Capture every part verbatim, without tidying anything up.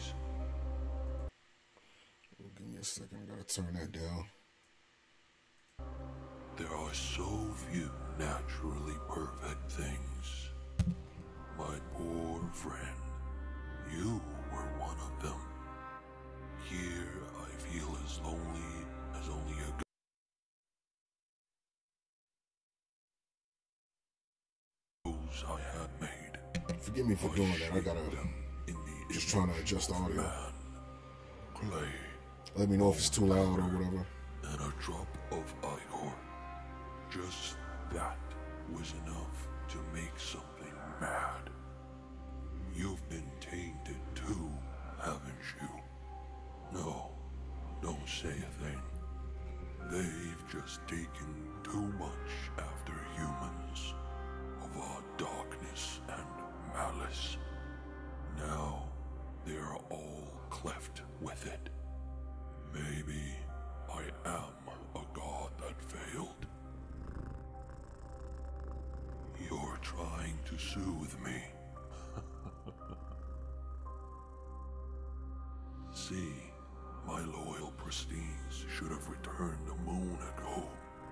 please. Give me a second, I gotta turn that down. There are so few naturally perfect things. My poor friend, you were one of them. Here I feel as lonely as only a ghost I had made. Forgive me for doing that, I gotta, just trying to adjust the audio. Man, clay, Let me know if it's too loud or whatever. and a drop of ichor. Just that was enough to make something mad. You've been tainted too, haven't you? No, don't say a thing. They've just taken too much after humans of our darkness and malice. Now they are all cleft with it. Maybe I am a god that failed. You're trying to soothe me. See, my loyal pristines should have returned a moon ago.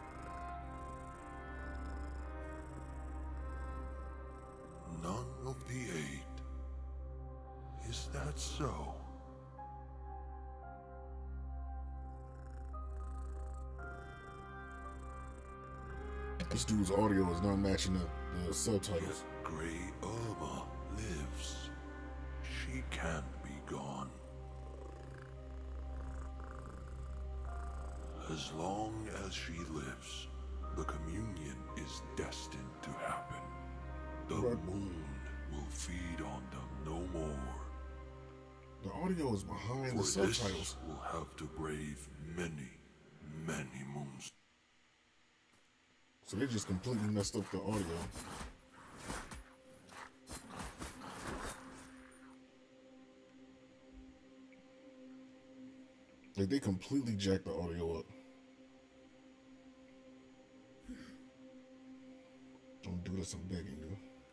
None of the eight. Is that so? This dude's audio is not matching the, the subtitles. Yet Grey Irma lives. She can't be gone. As long as she lives, the communion is destined to happen. The Right. moon will feed on them no more. The audio is behind For the subtitles. this will have to brave many, many moons. So they just completely messed up the audio. Like they completely jacked the audio up. Don't do this, I'm begging you.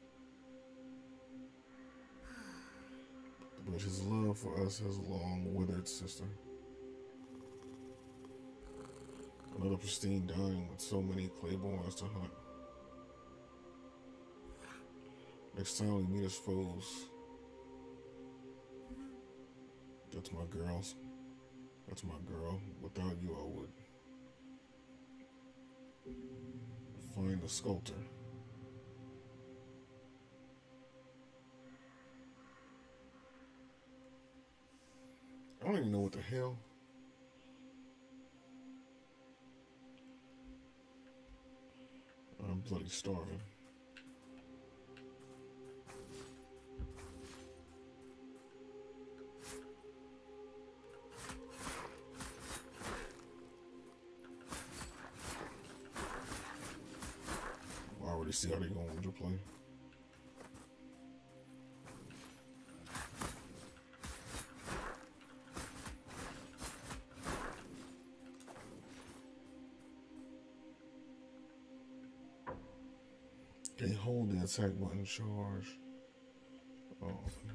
But his love for us has long withered, sister. Another pristine dying with so many claibornes to hunt. Next time we meet as foes, that's my girls. That's my girl. Without you, I would find a sculptor. I don't even know what the hell. I'm bloody starving. I already see how they going with your play. They hold the attack button charge. Oh.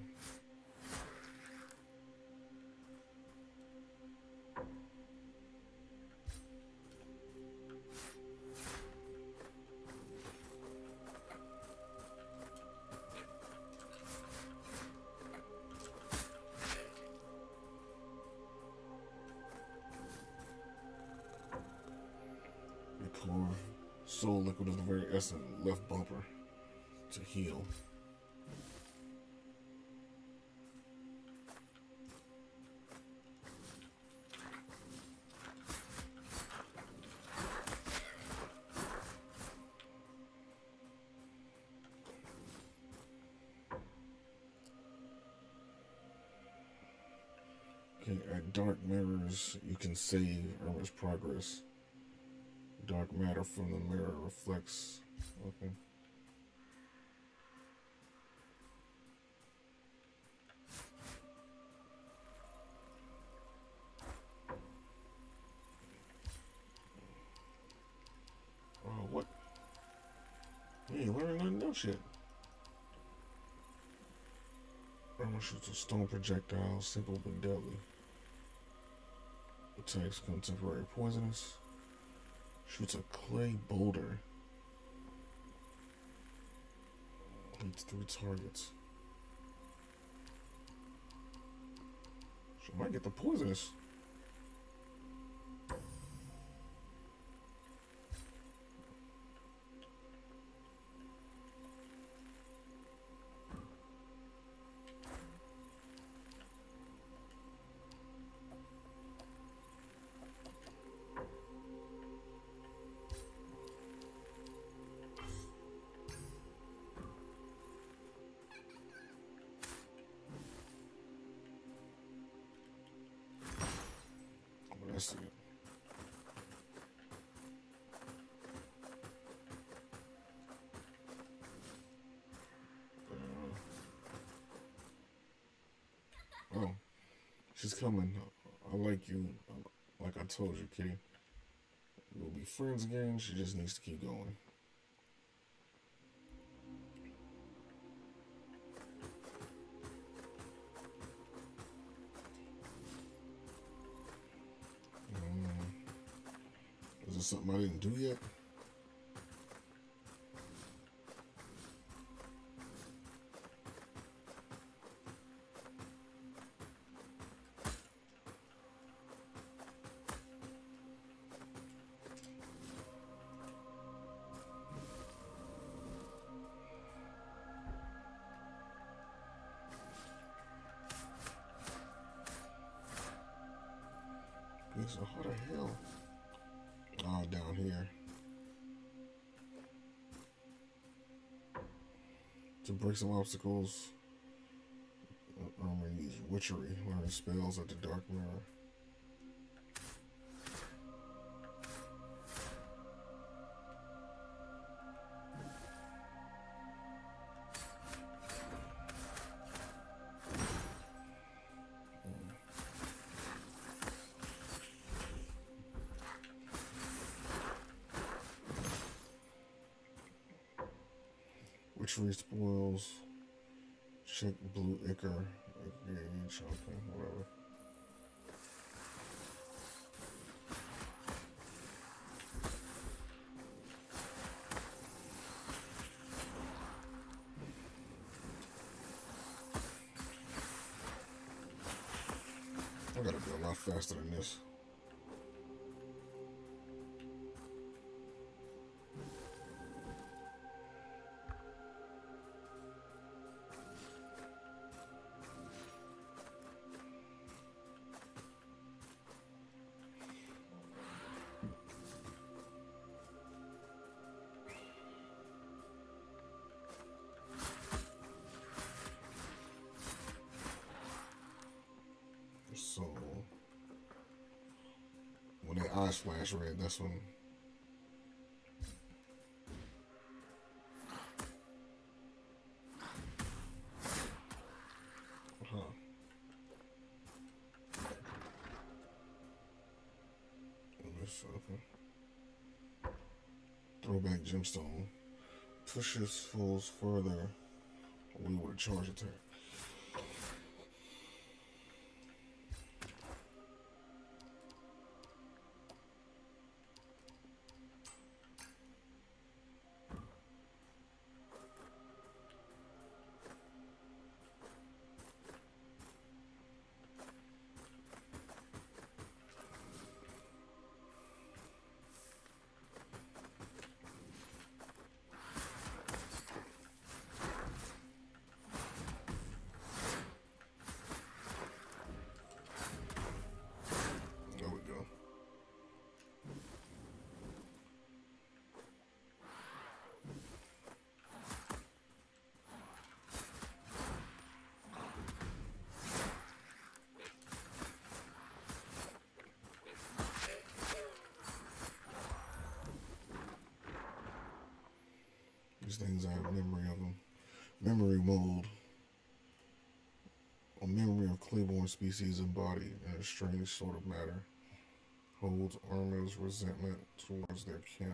The core soul liquid is the very essence, left bumper to heal. Okay, at dark mirrors, you can save Irma's progress. Dark matter from the mirror reflects. Okay. Oh, what? You ain't learning nothing, no shit. Oh, Shoots a stone projectile, simple but deadly. Attacks contemporary poisonous. Shoots a clay boulder. Hits three targets. She might get the poisonous. That's it. Uh, oh, she's coming. I like you. Like I told you, Kitty. We'll be friends again. She just needs to keep going. Is there something I didn't do yet? So how the hell? Oh, down here. To break some obstacles, I'm going to use witchery. Learn spells at the dark mirror. Witchery spoils. Check blue ichor. Gauge, okay, whatever. I gotta be a lot faster than this. So, when their eyes flash red, that's when. Huh. Okay. Throwback gemstone. Pushes foes further away with a charge attack. These things I have memory of them. Memory mold. A memory of Claiborne species embodied in a strange sort of matter. Holds armor's resentment towards their kin.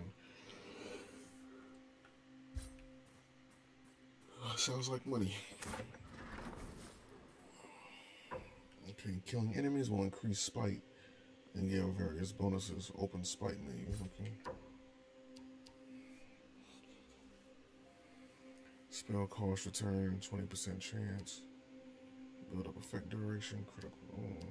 Sounds like money. Okay, killing enemies will increase spite and give various bonuses. Open spite menu. Okay. Spell cost return, twenty percent chance. Build up effect duration, critical. Oh.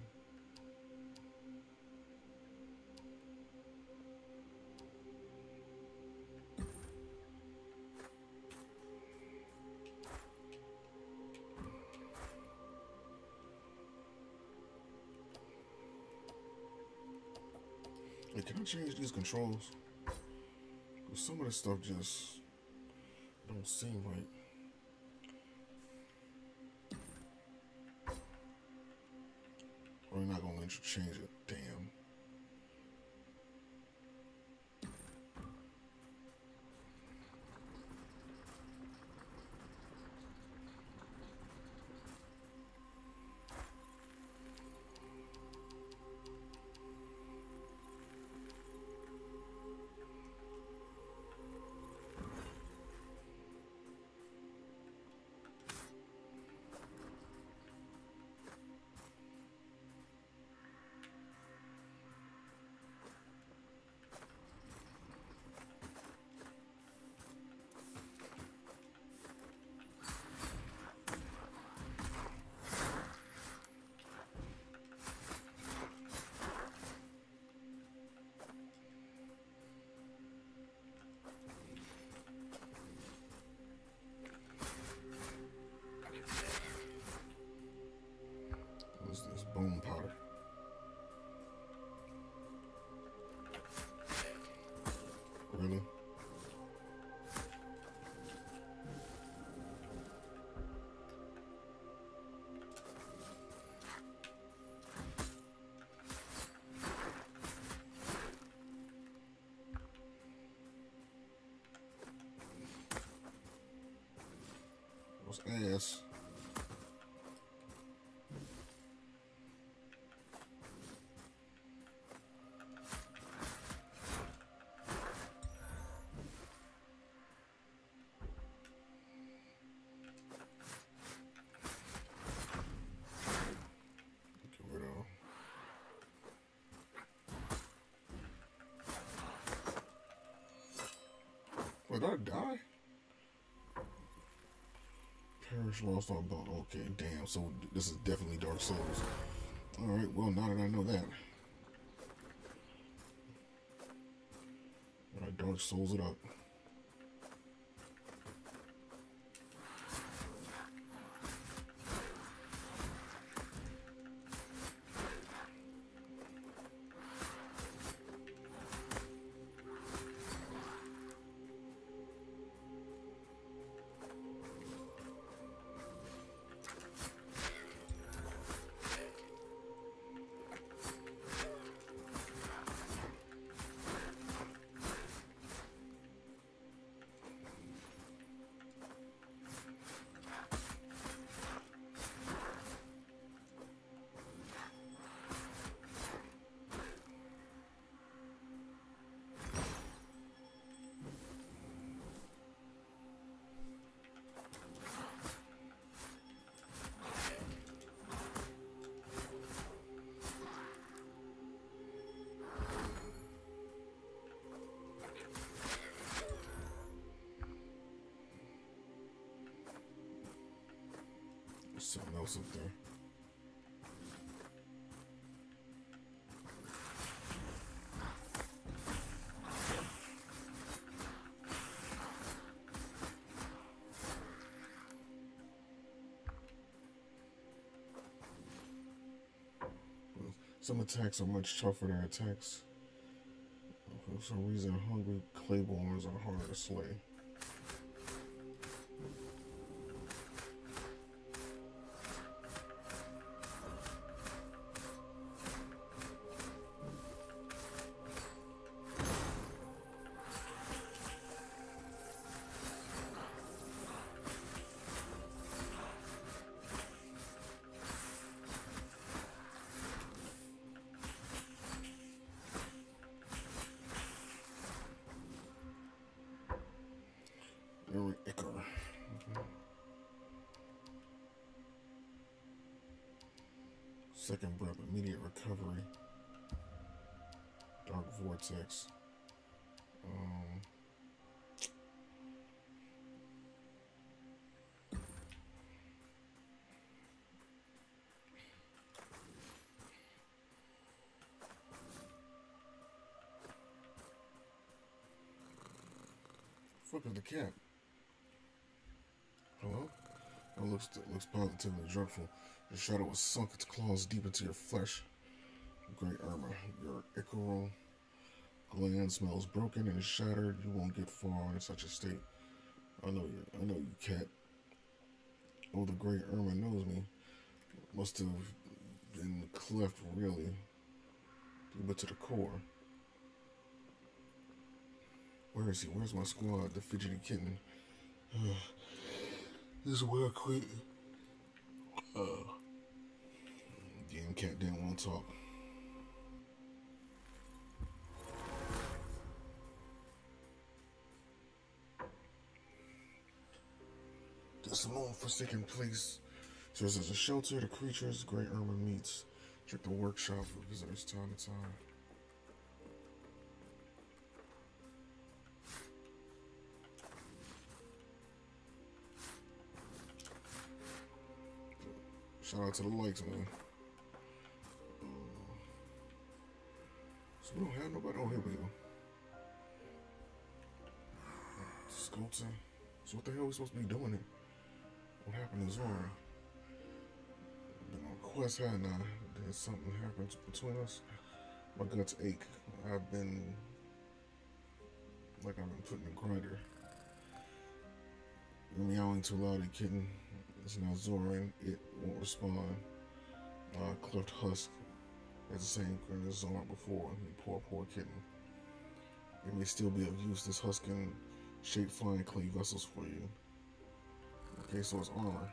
Hey, can I change these controls? Cause some of this stuff just don't seem right. Or you're not gonna let you change it. Damn. What's this? Bone powder. Really? What's ass? Did I die? Perish lost on bone. Okay, damn. So this is definitely Dark Souls. Alright, well, now that I know that. Alright, Dark Souls it up. There's something else up there. Some attacks are much tougher than attacks. For some reason, hungry Claibornes are harder to slay. Second breath, immediate recovery. Dark vortex. Um, fuck is the cat? Hello? It looks it looks positively dreadful. Your shadow has sunk its claws deep into your flesh. Great Irma, your ichoro gland smells broken and shattered. You won't get far in such a state. I know you. I know you, cat. Oh, the Great Irma knows me. Must have been cleft really, but to the core. Where is he? Where's my squad? The fidgety kitten. This is where I quit. Uh, damn cat didn't want to talk. This lone forsaken place serves as a shelter to creatures Great Irma meets. Check the workshop for visitors time to time. Shout out to the likes, man. Uh, so we don't have nobody. Oh, here we go. Sculptor. So what the hell are we supposed to be doing here? What happened to Zora? Been on quest, hadn't I? Did something happen between us? My guts ache. I've been like I've been put in a grinder. You're meowing too loudly, kitten. It's now Zoran. It won't respond. Uh, Cleft Husk has the same grin as Zoran before. You poor, poor kitten. It may still be of use. This husk can shape flying clay vessels for you. Okay, so it's armor.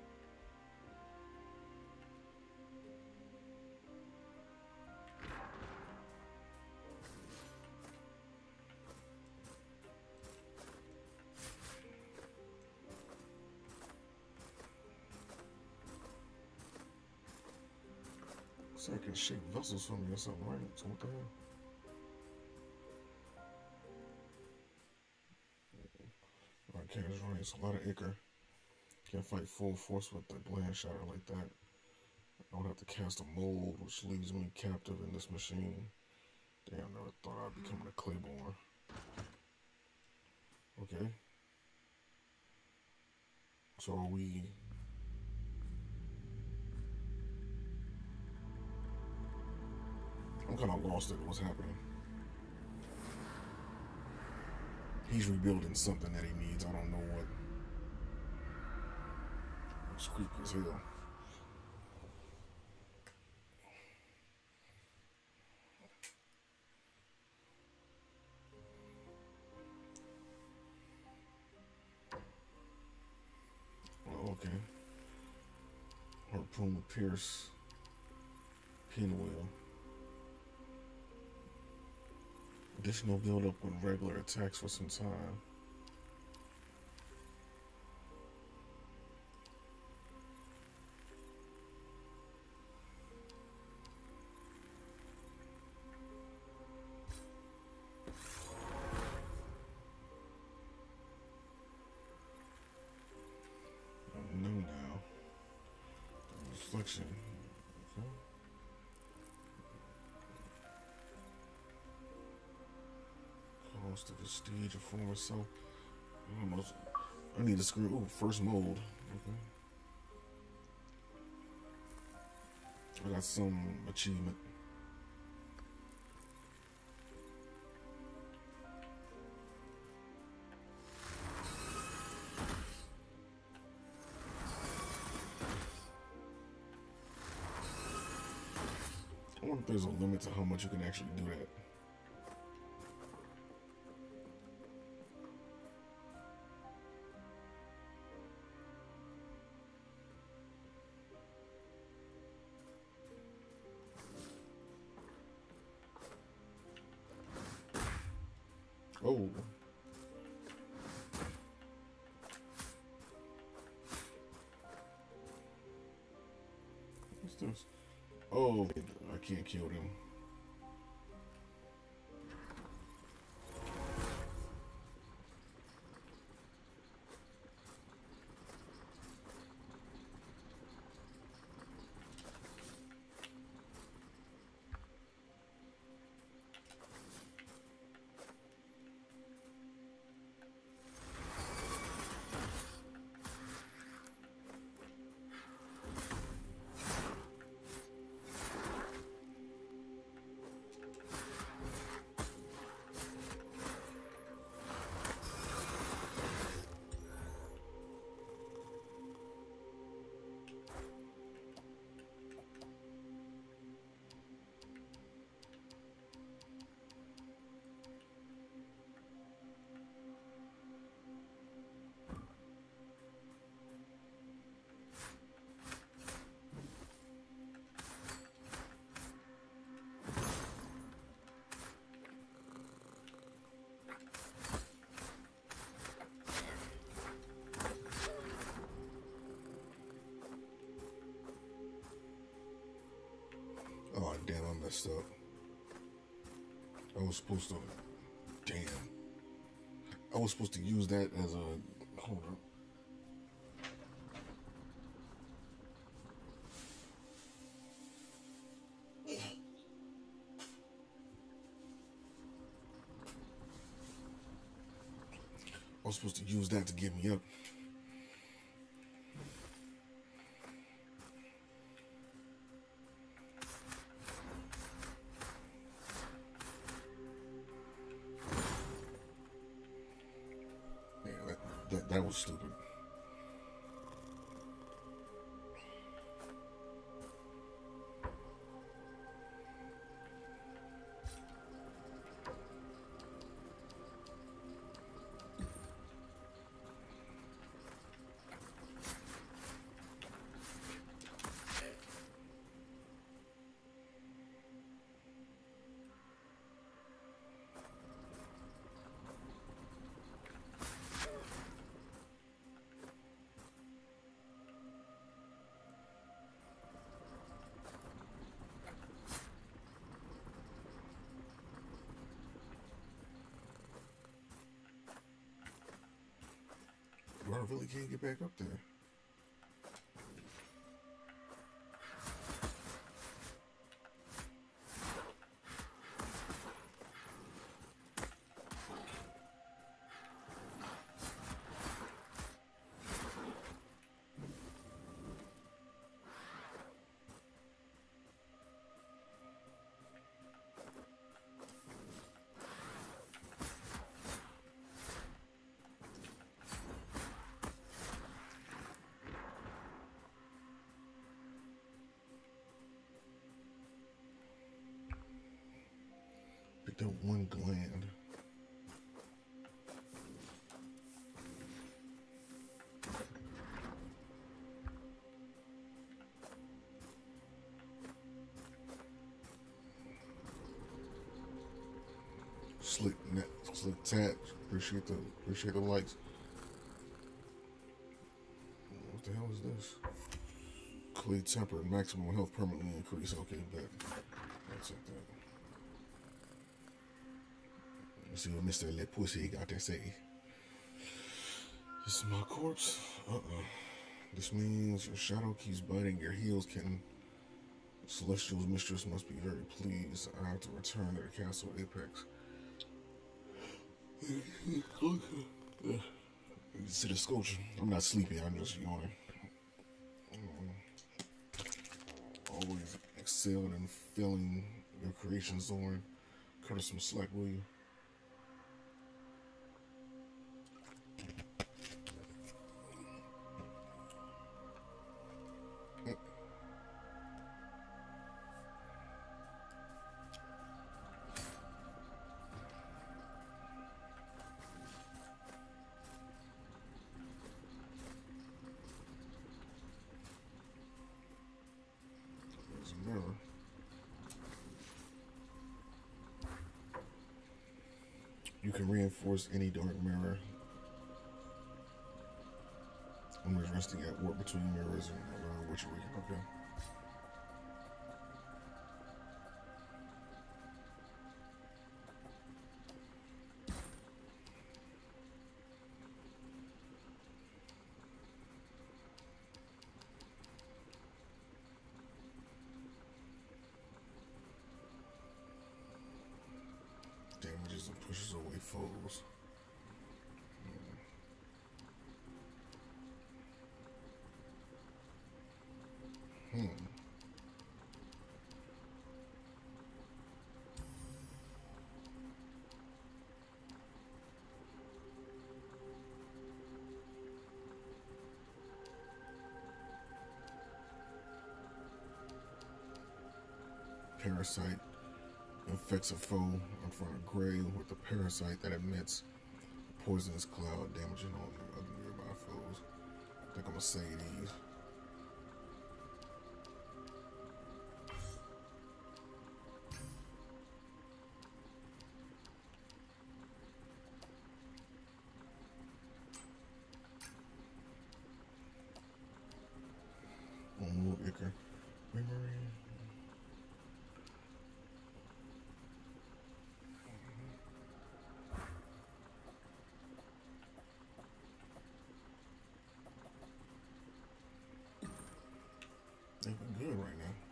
So I can shape vessels for me or something, right? So what the hell? Alright, Cat is right. It's a lot of ichor. Can't fight full force with the gland shatter like that. I would have to cast a mold, which leaves me captive in this machine. Damn, never thought I'd become a Claiborne. Okay. So are we... I'm kind of lost at what's happening. He's rebuilding something that he needs. I don't know what. It's creepy as hell. Well, okay. Harpoon pierce. Pinwheel. Additional build up with regular attacks for some time. I know now. Reflection. Okay. Cause the prestige of former self. I don't know. I need to screw. Ooh, first mold. Okay. I got some achievement. I wonder if there's a limit to how much you can actually do that. Oh. What's this? Oh, I can't kill them. Oh, damn, I messed up. I was supposed to... Damn. I was supposed to use that as a... Hold up. I was supposed to use that to get me up. Yeah, that, that, that was stupid. Bro, I really can't get back up there. Picked up one gland. Slick net, slick tat. Appreciate the appreciate the likes. What the hell is this? Clay tempered, maximum health permanently increase. Okay, bet. I'll take that. Let's see what Mister Le Pussy got to say. This is my corpse. Uh-uh. This means your shadow keeps biting your heels, kitten. Celestial's mistress must be very pleased. I have to return to the castle Apex. You see the sculpture? I'm not sleepy, I'm just yawning. Always excelled in filling your creations, Zoran. Cut us some slack, will you? You can reinforce any dark mirror. I'm just resting at warp between mirrors and around which we okay. Hmm. Parasite infects a foe in front of Gray with a parasite that emits a poisonous cloud, damaging all the other nearby foes. I think I'm gonna say these. Oh, Icker. Memory. They've been good right now.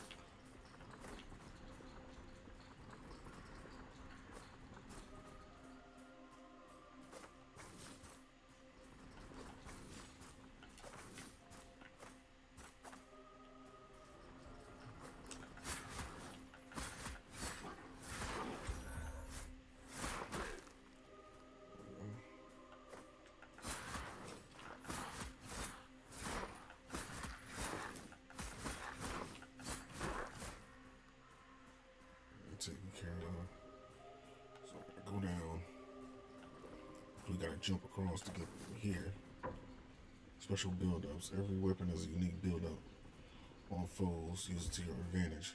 Taken care of. So I gotta go down. We gotta jump across to get here. Special build-ups. Every weapon is a unique build-up. On foes, use it to your advantage.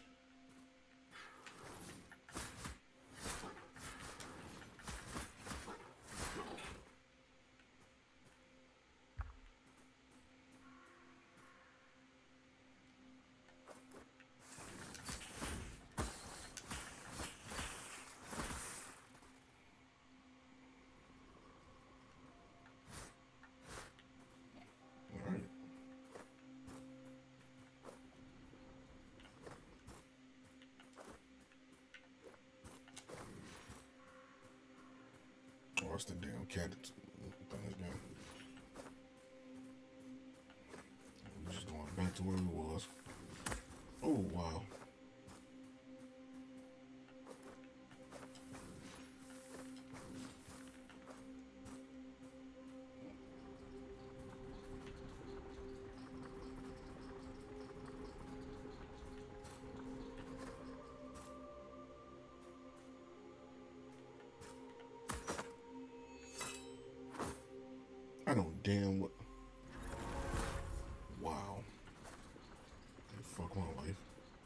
Alright. Oh, it's the damn cat thing again. We're just going back to where we was. Oh, wow. I know damn what. Wow. Fuck my life.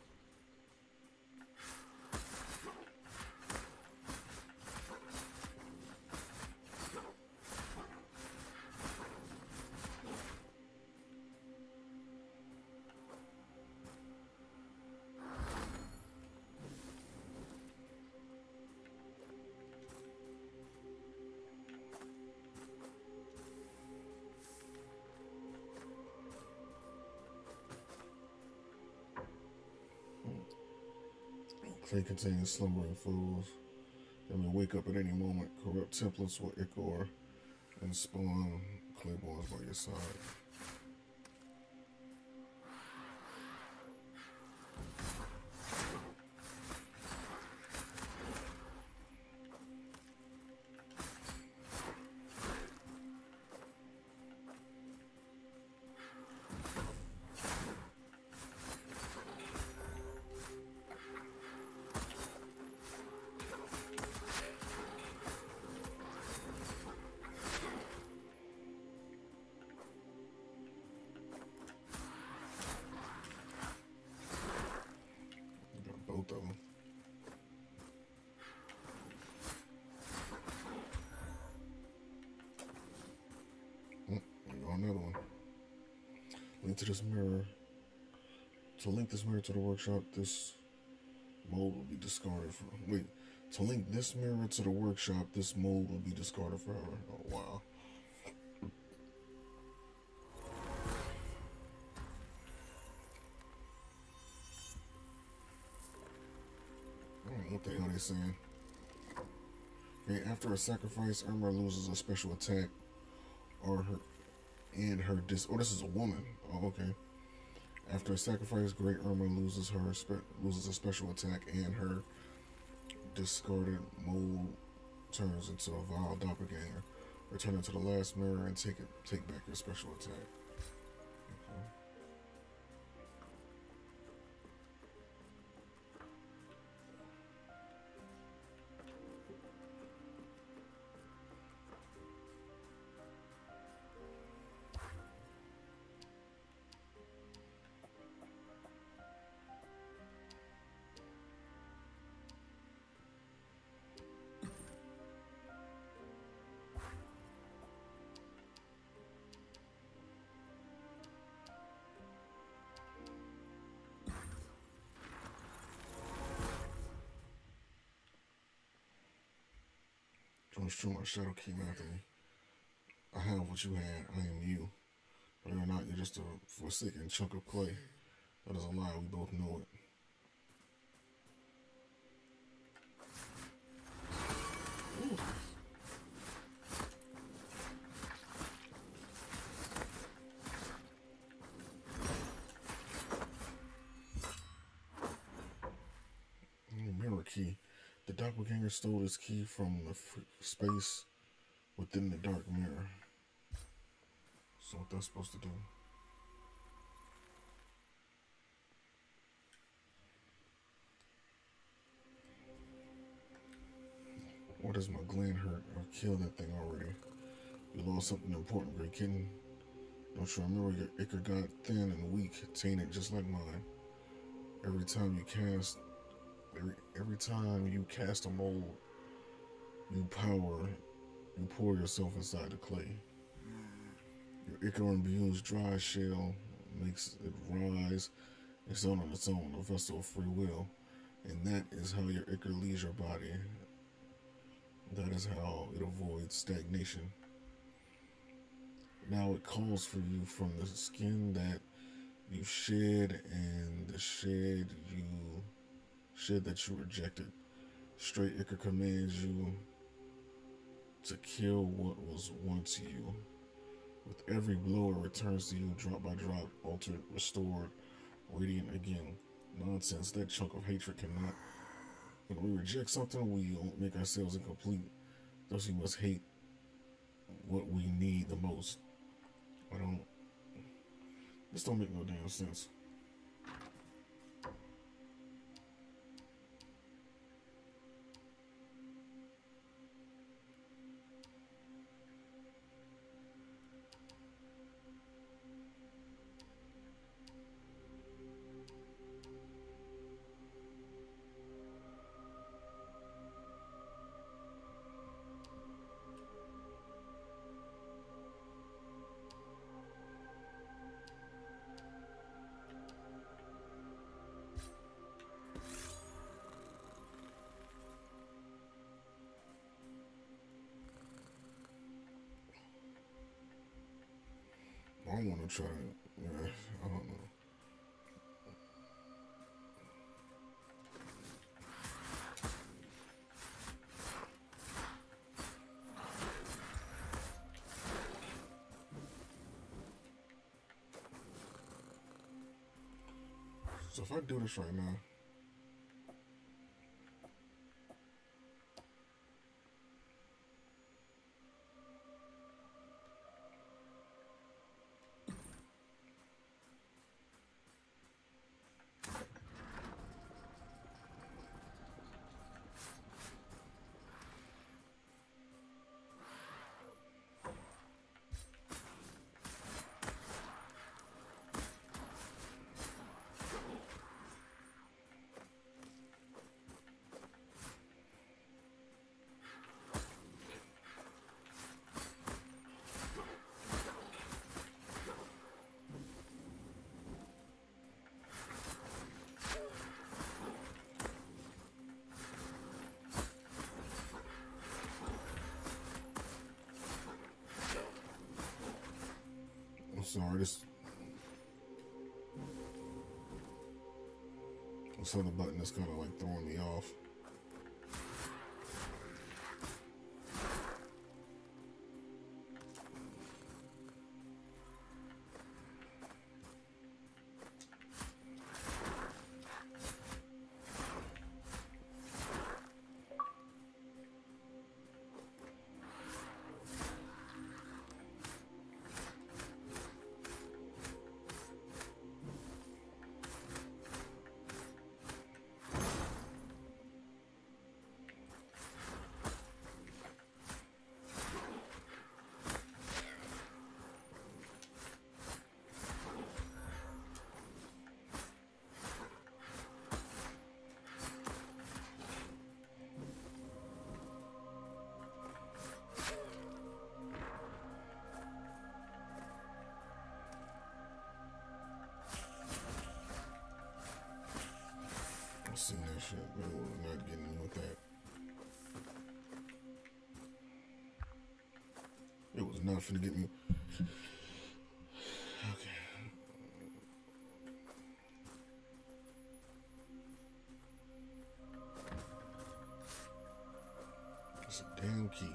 Clay contains slumbering fools. They may wake up at any moment. Corrupt templates will Ichor and spawn Clayborns by your side. Both of them. Mm, there go another one. Link to this mirror. To link this mirror to the workshop, this mold will be discarded for. Wait. To link this mirror to the workshop, this mold will be discarded forever. Oh, wow. What the hell they saying? Okay, after a sacrifice, Irma loses a special attack, or her and her dis. Oh, this is a woman. Oh, okay. After a sacrifice, Great Irma loses her spe- loses a special attack, and her discarded mold turns into a vile doppelganger. Return it to the last mirror and take it take back your special attack. Okay. It's true, my shadow came after me. I have what you had. I am you. Whether or not you're just a forsaken chunk of clay, that is a lie. We both know it. Ooh. Mirror key. The doppelganger stole this key from the f- space within the dark mirror. So what that's supposed to do? Or does my gland hurt? I've killed that thing already. You lost something important, Great Kitten. Don't you remember your ichor got thin and weak, tainted just like mine? Every time you cast, every, every time you cast a mold, you power, you pour yourself inside the clay. Your ichor imbues dry shell, makes it rise, it's on its own, a vessel of free will. And that is how your ichor leaves your body. That is how it avoids stagnation. Now it calls for you from the skin that you shed and the shed you shed that you rejected. Straight ichor commands you to kill what was once you. With every blow it returns to you drop by drop, altered, restored, radiant again. Nonsense, that chunk of hatred cannot. When we reject something, we make ourselves incomplete. Thus we must hate what we need the most. I don't. This don't make no damn sense. I don't want to try to, yeah, I don't know. So if I do this right now, I'm sorry, this, this other button is kind of like throwing me off. seen that shit. They were not getting me with that. It was not finna get me. Okay. It's a damn key.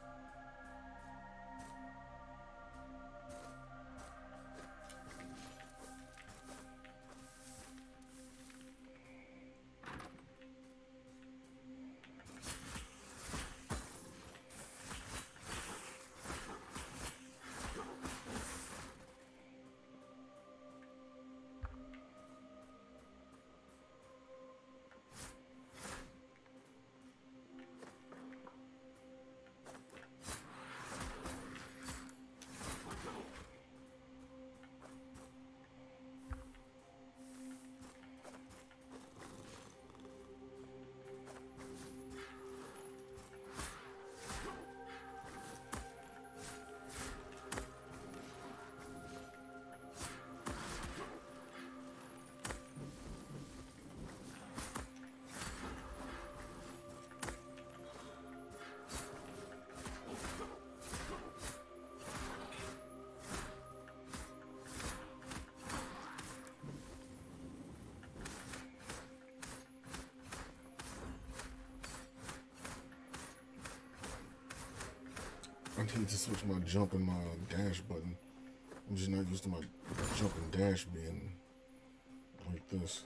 I need to switch my jump and my dash button. I'm just not used to my jump and dash being like this.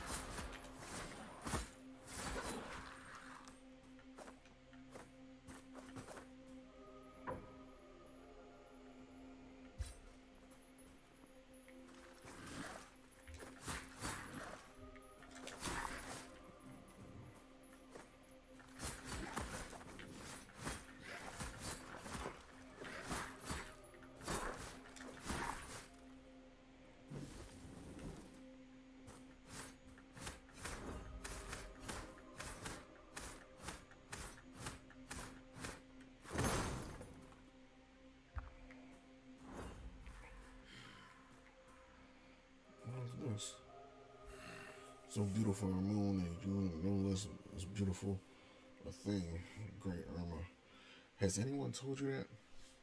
So beautiful, our moon, and you no less as beautiful a thing, great Irma. Has anyone told you that?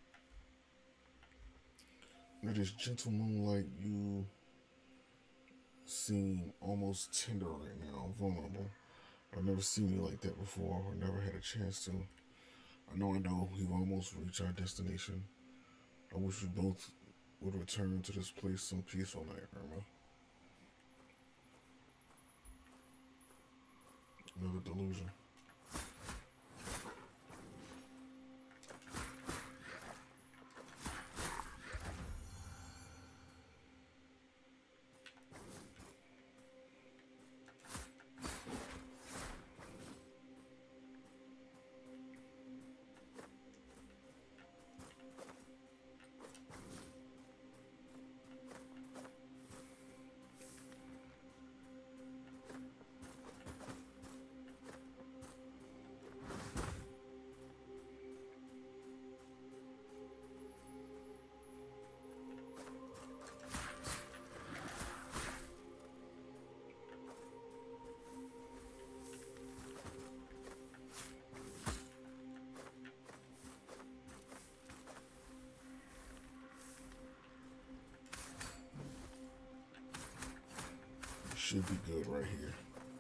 Under this gentle moonlight, you seem almost tender right now, vulnerable. I've never seen you like that before, or never had a chance to. I know, I know, we've almost reached our destination. I wish we both would return to this place some peaceful night, Irma. Another delusion. Should be good right here.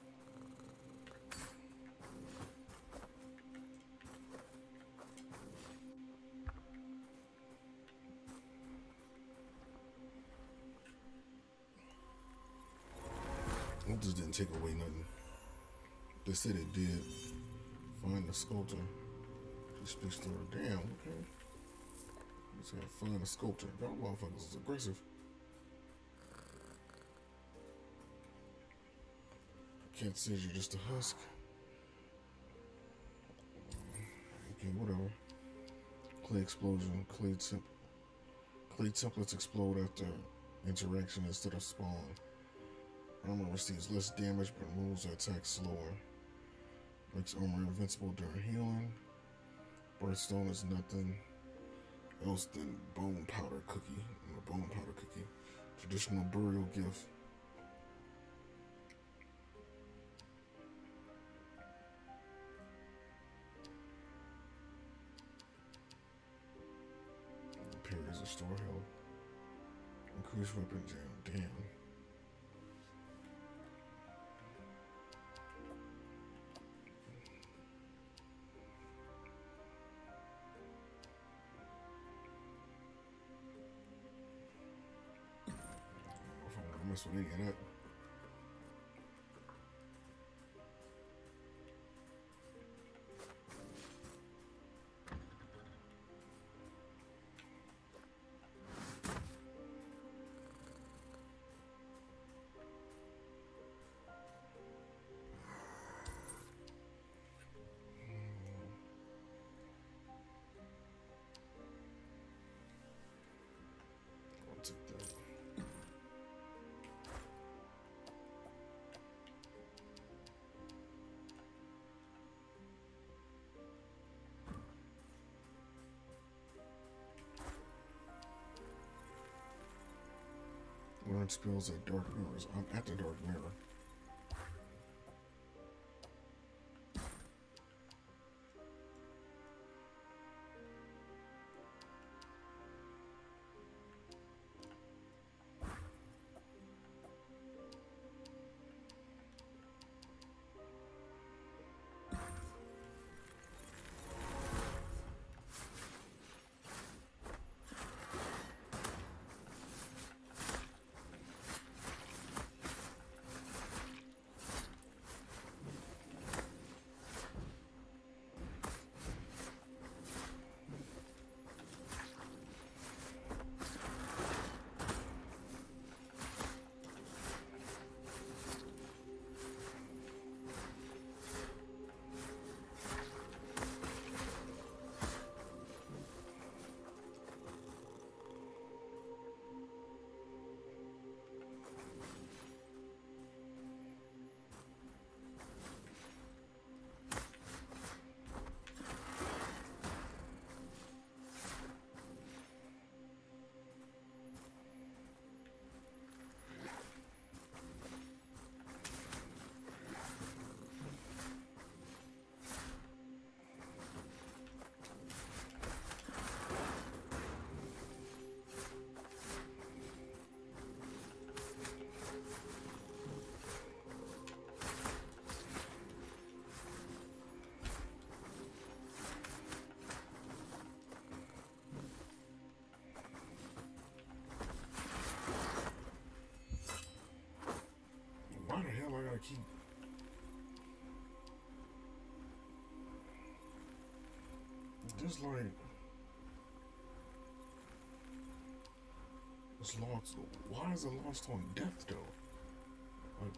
It just didn't take away nothing. They said it did. Find the sculptor. She speaks to her. Damn, okay. Just gotta find the sculptor. That motherfuckers is aggressive. Can't say you're just a husk. Okay, whatever. Clay explosion. Clay temp. Clay templates explode after interaction instead of spawn. Armor receives less damage but moves or attacks slower. Makes armor invincible during healing. Birthstone is nothing else than bone powder cookie. A bone powder cookie. Traditional burial gift. Increase weapon jam. Damn. I don't know if I want to mess with any of that. I'll take that. Learn spells at Dark Mirrors. I'm at the Dark Mirror. Why the hell I gotta keep... Just like... It's lost... Why is it lost on death, though? Like...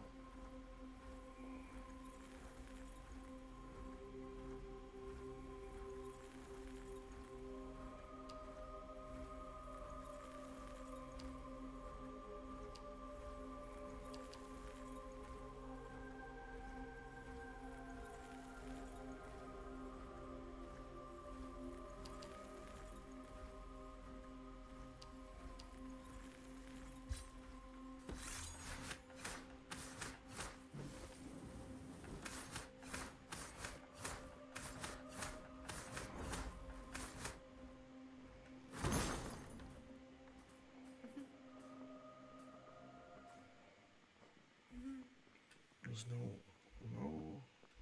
There's no, no,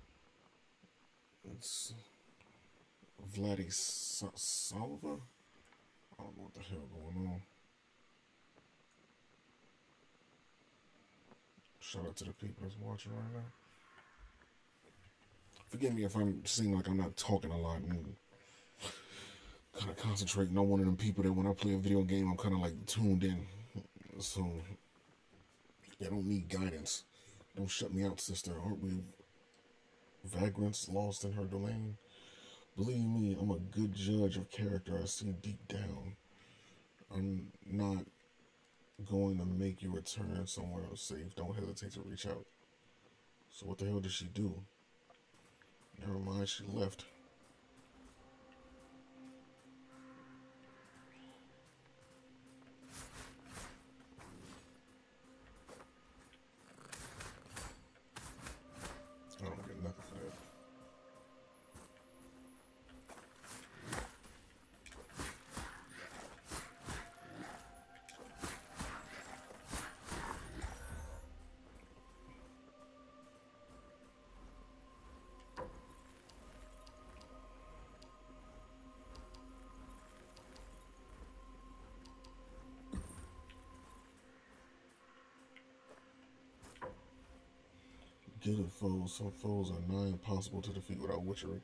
it's Vladdy Salva? I don't know what the hell going on. Shout out to the people that's watching right now. Forgive me if I'm seem like I'm not talking a lot and kind of concentrating on one of them people that when I play a video game, I'm kind of like tuned in. So, I don't need guidance. Don't shut me out, sister. Aren't we vagrants lost in her domain? Believe me, I'm a good judge of character. I see deep down. I'm not going to make you return somewhere safe. Don't hesitate to reach out. So what the hell did she do? Never mind, she left. I don't get nothing for that. Gated foes. Some foes are nigh impossible to defeat without witchery.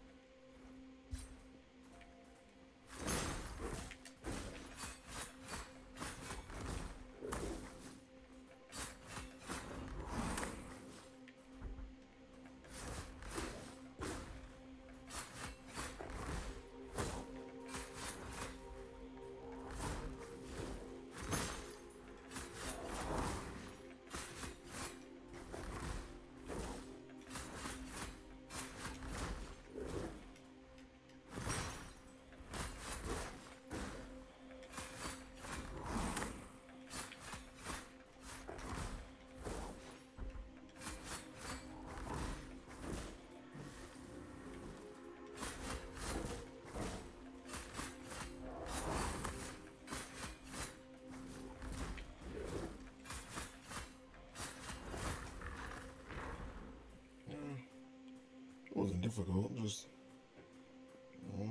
It wasn't difficult, just, you know.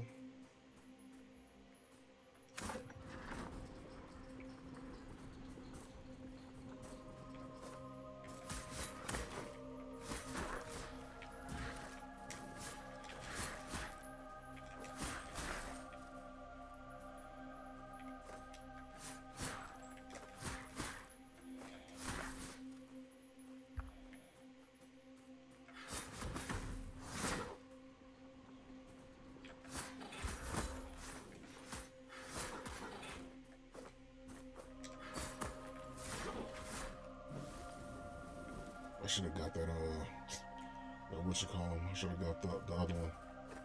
I should have got that, uh, that what you call them. I should have got the, the other one.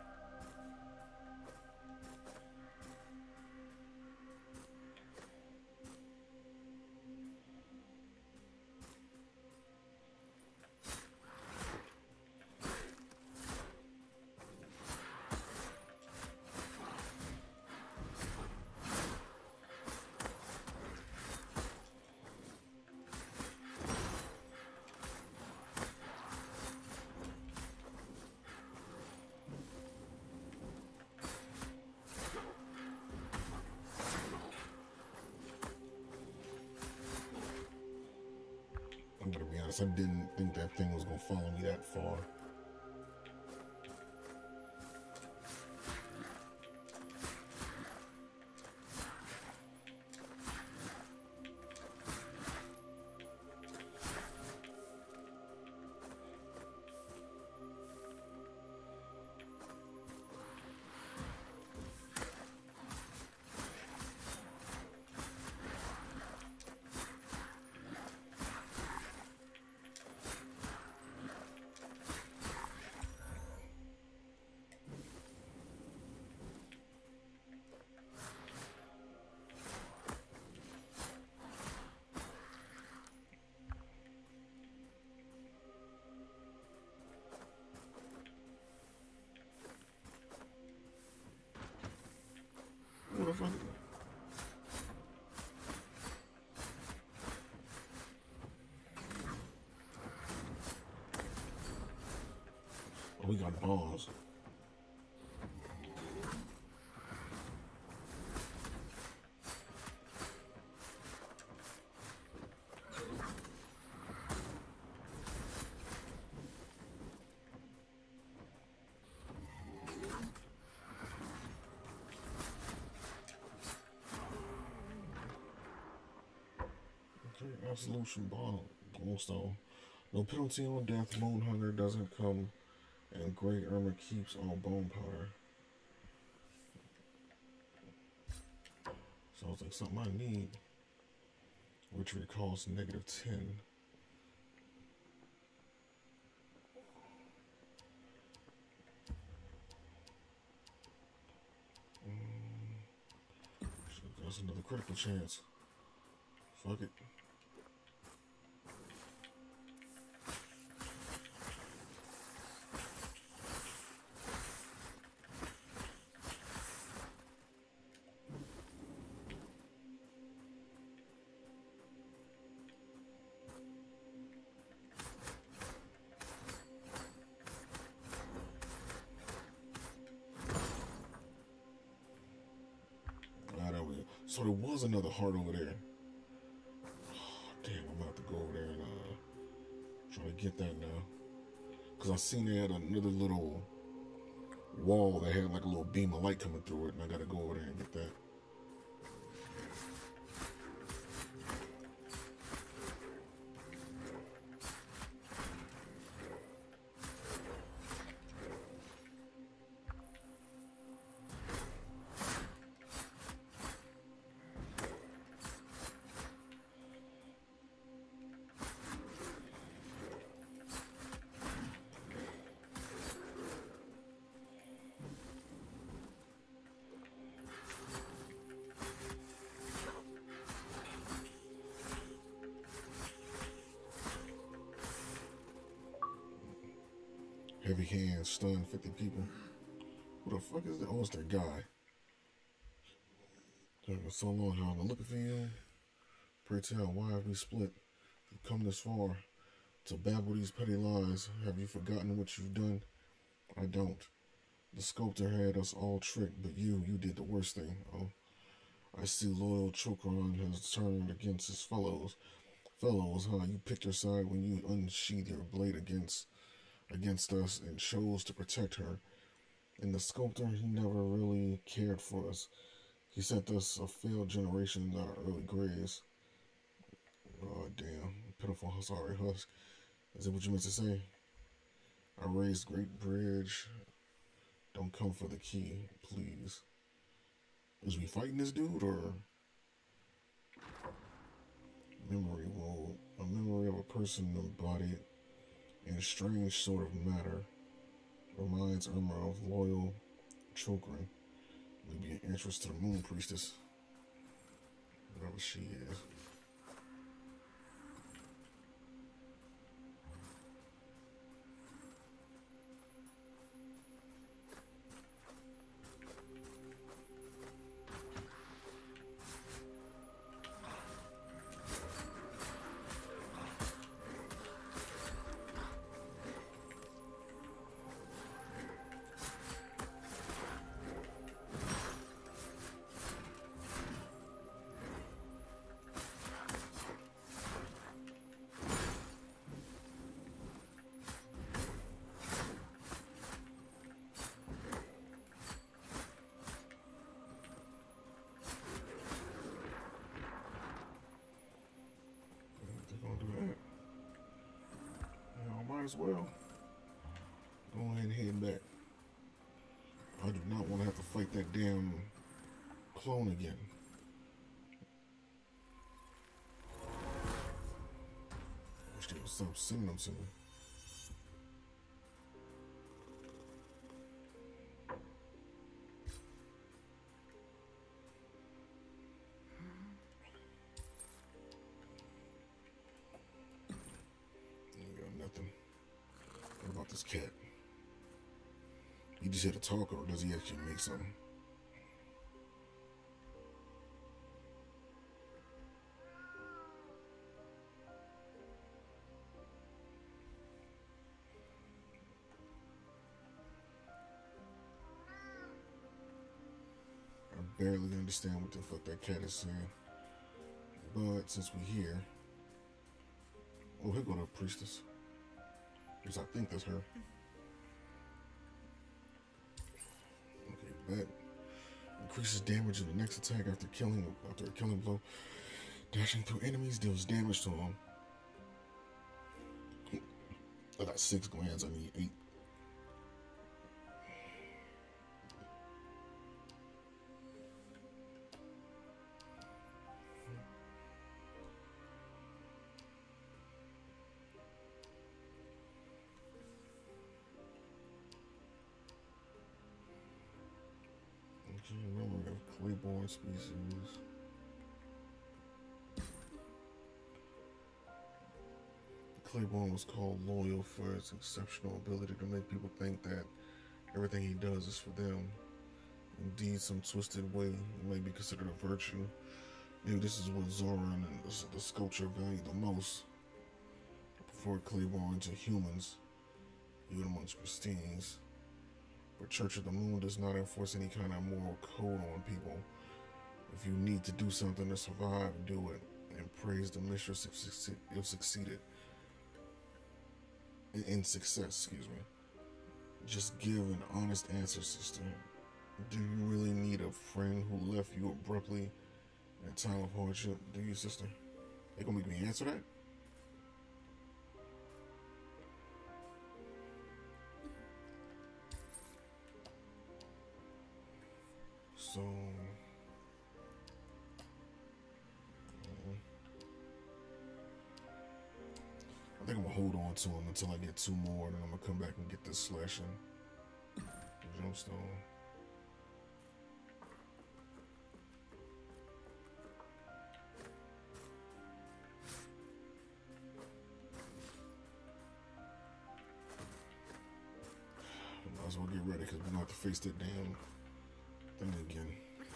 I'm gonna be honest, I didn't think that thing was gonna follow me that far. What if I... Oh, we got bombs. Absolution ball, Glowstone. No penalty on death. Moon Hunger doesn't come, and Great Irma keeps all bone powder. Sounds like something I need, which recalls negative ten. Mm, that's another critical chance. Fuck it. So there was another heart over there. Oh, damn, I'm about to go over there and uh, try to get that now. Because I seen they had another little wall that had like a little beam of light coming through it, and I gotta go over there and get that. Heavy hands stun fifty people. Who the fuck is that? Oh, it's that guy. So long, how I've been looking for you. Pray tell, why have we split? You've come this far to babble these petty lies. Have you forgotten what you've done? I don't. The sculptor had us all tricked, but you, you did the worst thing. Oh, I see loyal Chokron has turned against his fellows. Fellows, huh? You picked your side when you unsheathed your blade against against us and chose to protect her. And the sculptor, he never really cared for us. He sent us a failed generation in our early graves. Oh, damn. Pitiful, sorry, husk. Is that what you meant to say? I raised Great Bridge. Don't come for the key, please. Is we fighting this dude, or... Memory, well, a memory of a person embodied in a strange sort of matter reminds Irma of loyal children. Maybe an interest to the Moon Priestess, whatever she is. As well. Go ahead and head back. I do not want to have to fight that damn clone again. I wish they would stop sending them to me. Ain't got nothing. What about this cat? He just here to talk, or does he actually make something? I barely understand what the fuck that cat is saying. But since we're here... Oh, here go the priestess. Because I think that's her. Okay, that increases damage in the next attack after killing after a killing blow. Dashing through enemies deals damage to them. I got six glands, I need eight. Memory of Claiborne species. Claiborne was called loyal for its exceptional ability to make people think that everything he does is for them. Indeed, some twisted way it may be considered a virtue. Maybe this is what Zoran and the, the sculpture value the most. Before Claiborne to humans, even amongst pristines. But Church of the Moon does not enforce any kind of moral code on people. If you need to do something to survive, do it. And praise the mistress if, succeed, if succeeded. in success, excuse me. Just give an honest answer, sister. Do you really need a friend who left you abruptly in a time of hardship? Do you, sister? They gonna make me answer that? So, I think I'm gonna hold on to him until I get two more, and then I'm gonna come back and get this slashing gemstone. Might as well get ready because we're gonna have to face that damn thing again.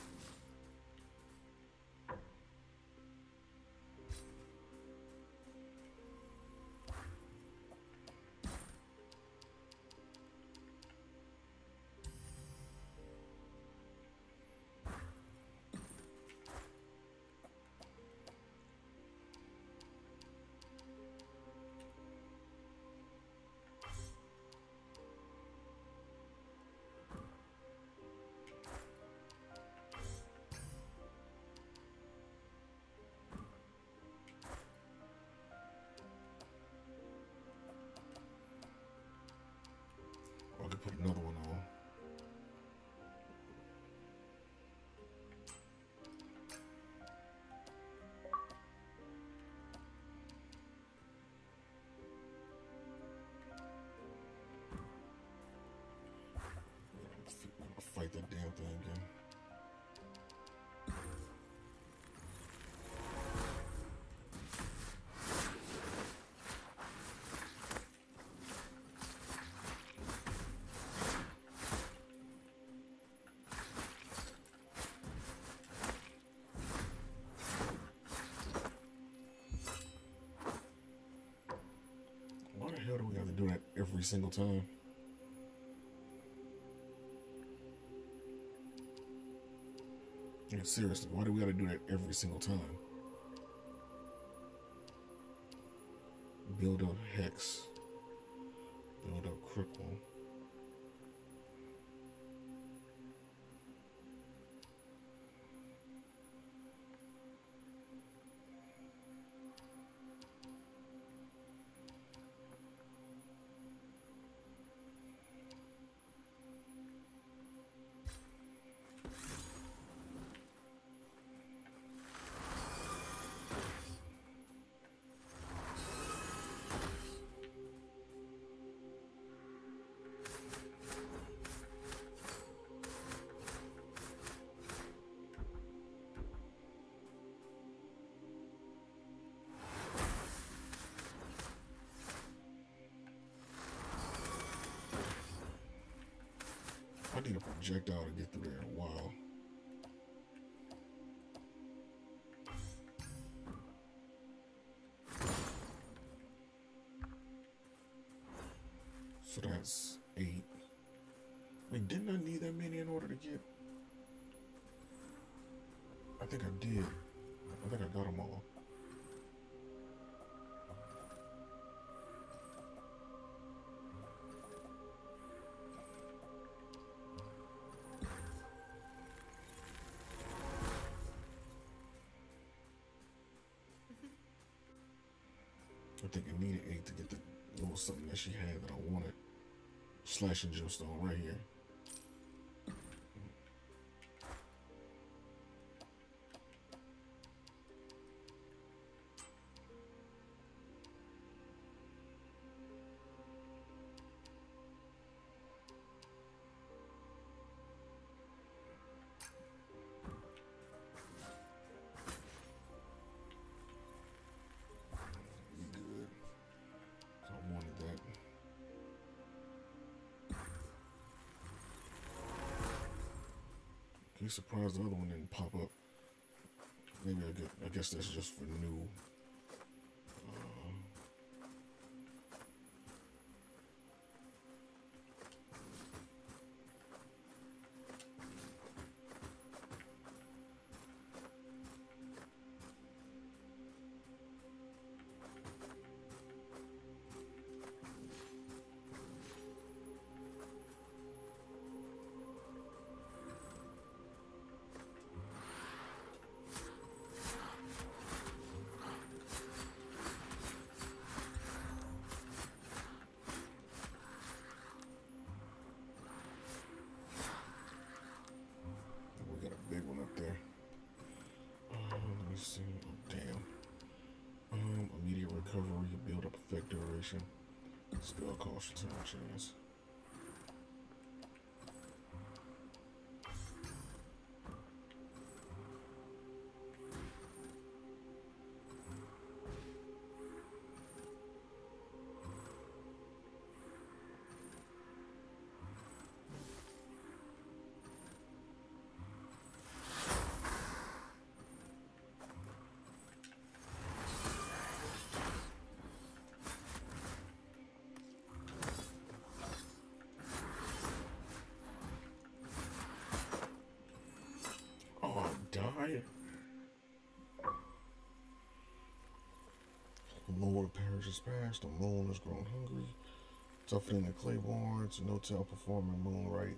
I could put another one on. Fight that damn thing again. Why the hell do we have to do that every single time? Yeah, seriously, why do we gotta do that every single time? Build up Hex. Build up Cripple. I need a projectile to get through there. Wow. So that's eight. Wait, didn't I need that many in order to get? I think I did. I think I got them all. I think I needed eight to get the little something that she had that I wanted. Slashing gemstone right here. You surprised the other one didn't pop up. Maybe I, get, I guess that's just for new. Uh, recovery, build up effect duration. Spell cost for ten chance. Oh, die. The Lord perishes past, the moon has grown hungry. Toughening the claymores, no tell performing moonlight.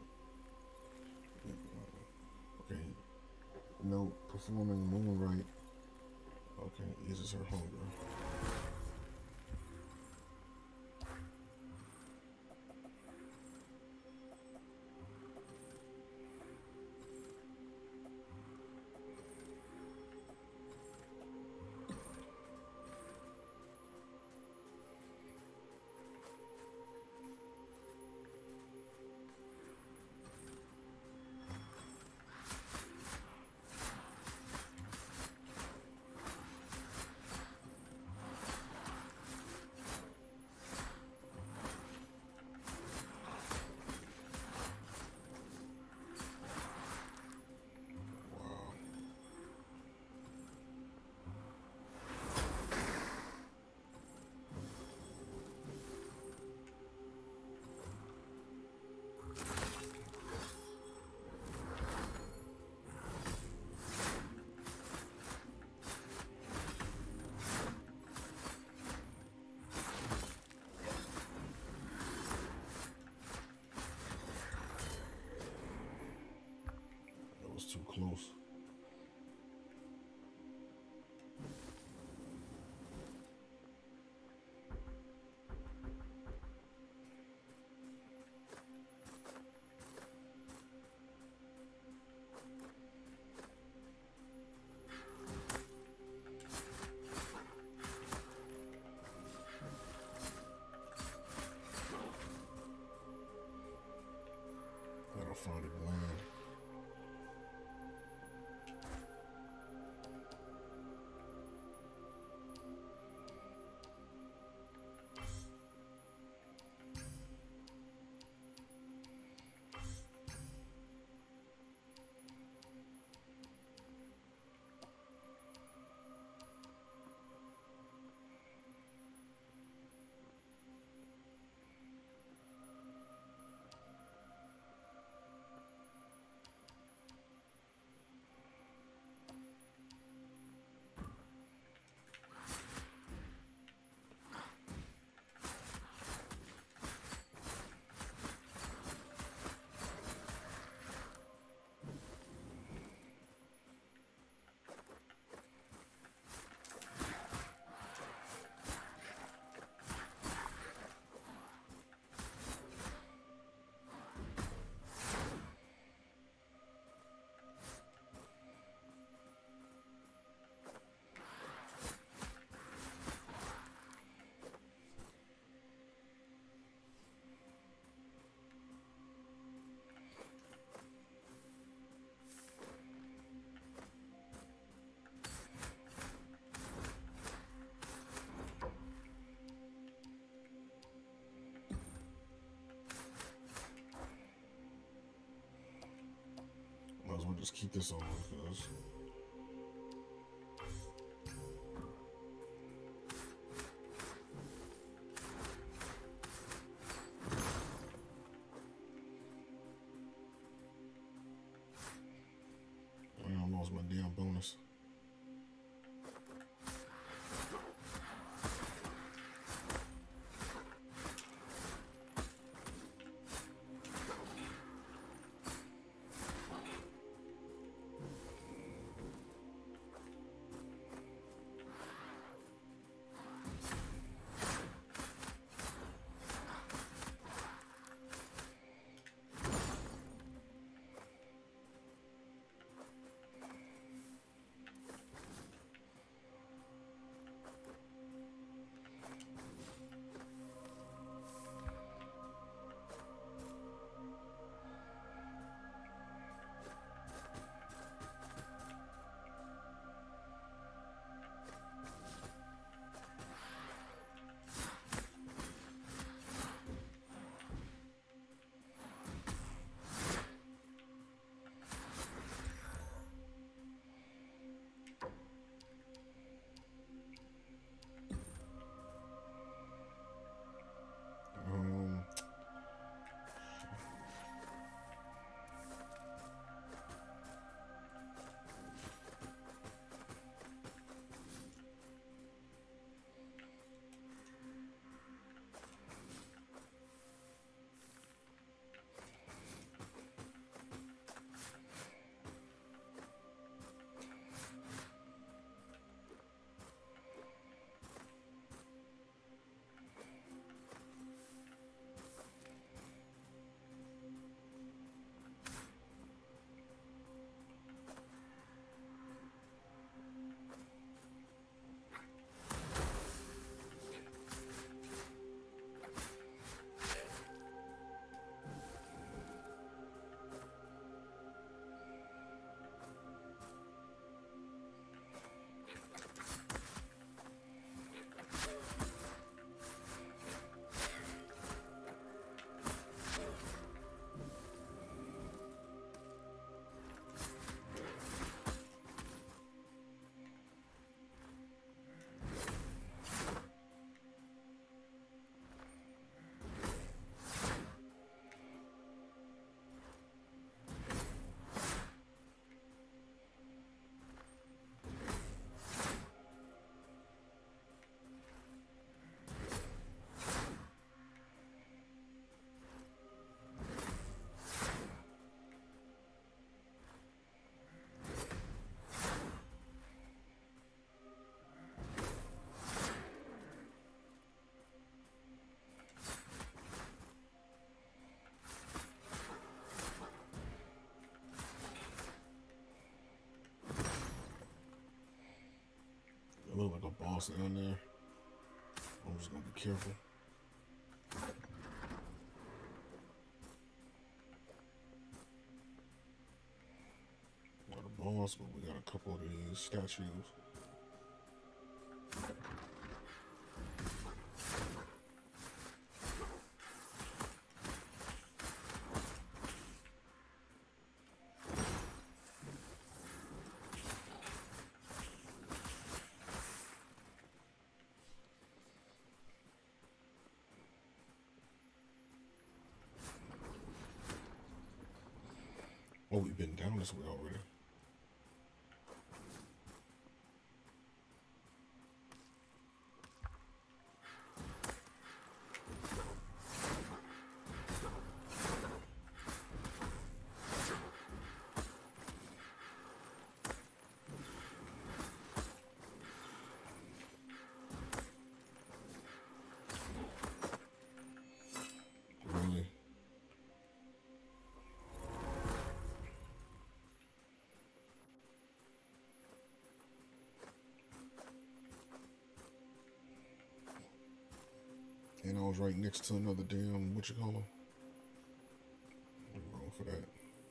Okay, no performing moonlight. Okay, eases her hunger. That was too close. Gotta find a land. Might as well just keep this on because I lost my damn bonus. else down there. I'm just gonna be careful. Not a boss, but we got a couple of these statues. Oh, we've been down this way already. Really? And I was right next to another damn, what you call them? I'm wrong for that.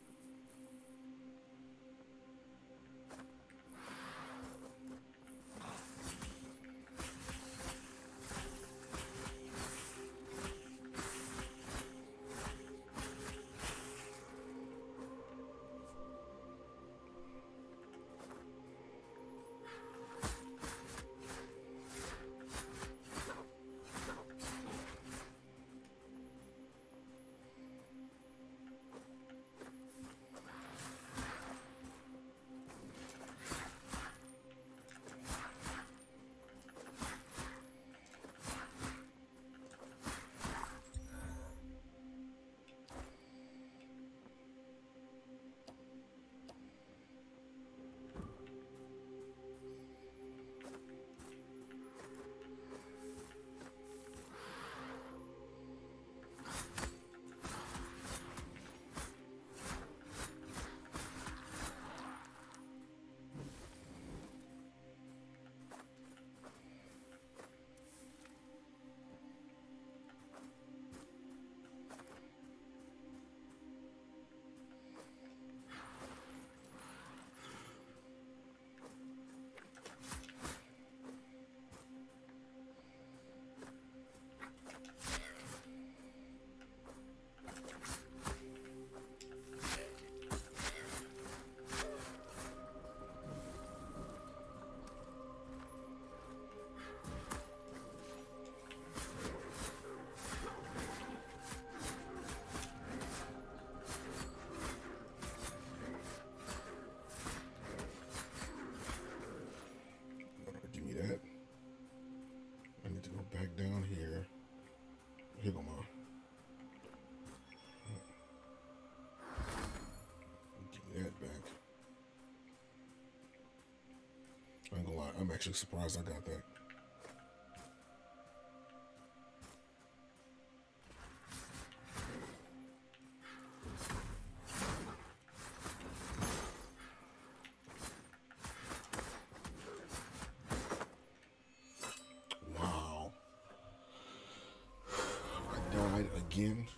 Back down here. Here go mine. Give me that back. I ain't gonna lie, I'm actually surprised I got that. Again.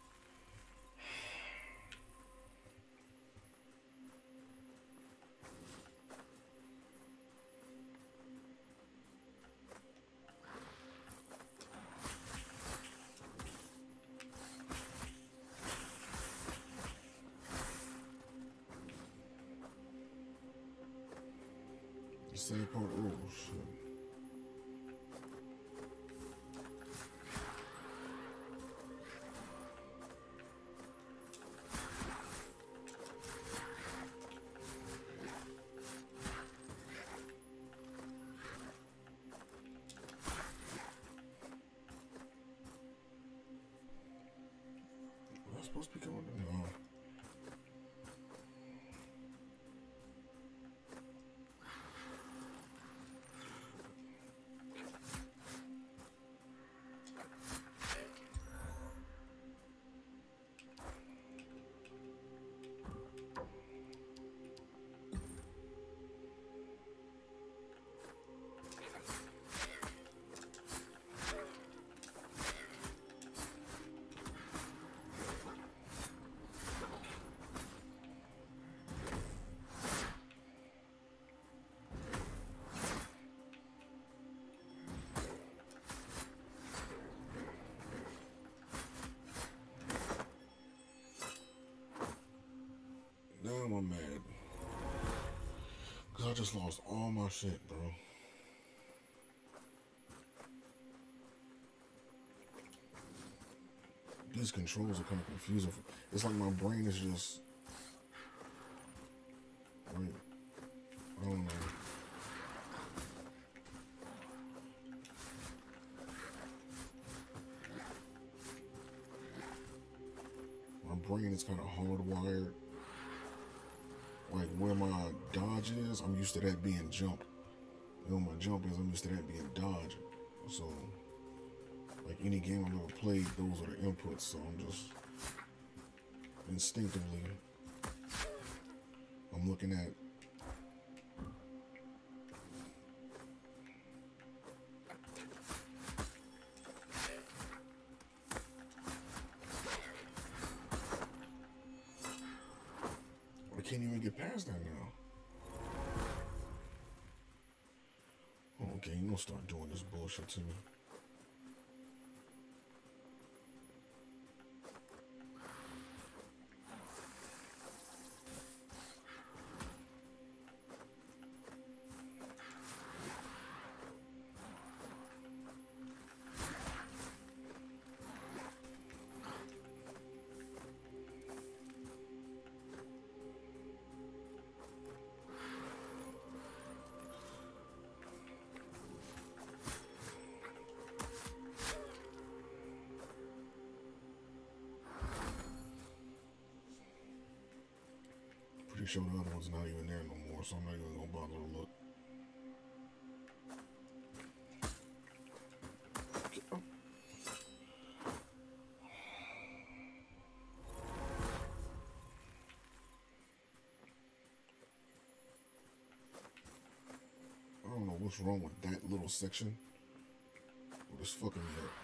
The same part. Oh shit. Supposed to be going to no. am I mad? Because I just lost all my shit, bro. These controls are kind of confusing. It's like my brain is just... Like, I don't know. My brain is kind of hardwired. Like where my dodge is, I'm used to that being jump. You know, my jump is, I'm used to that being dodge. So, like any game I've ever played, those are the inputs. So I'm just instinctively, I'm looking at I can't even get past that now. Okay, you gonna start doing this bullshit to me. Pretty sure the other one's not even there no more, so I'm not even gonna bother to look. Okay. Oh. I don't know what's wrong with that little section, but it's fucking me up.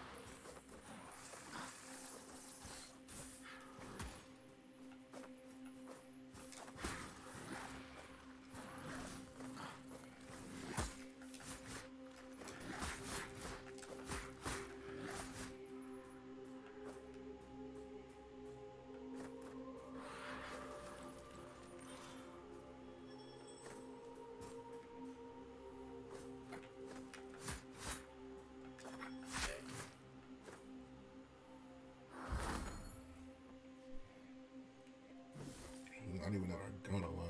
Not even that I got a lot.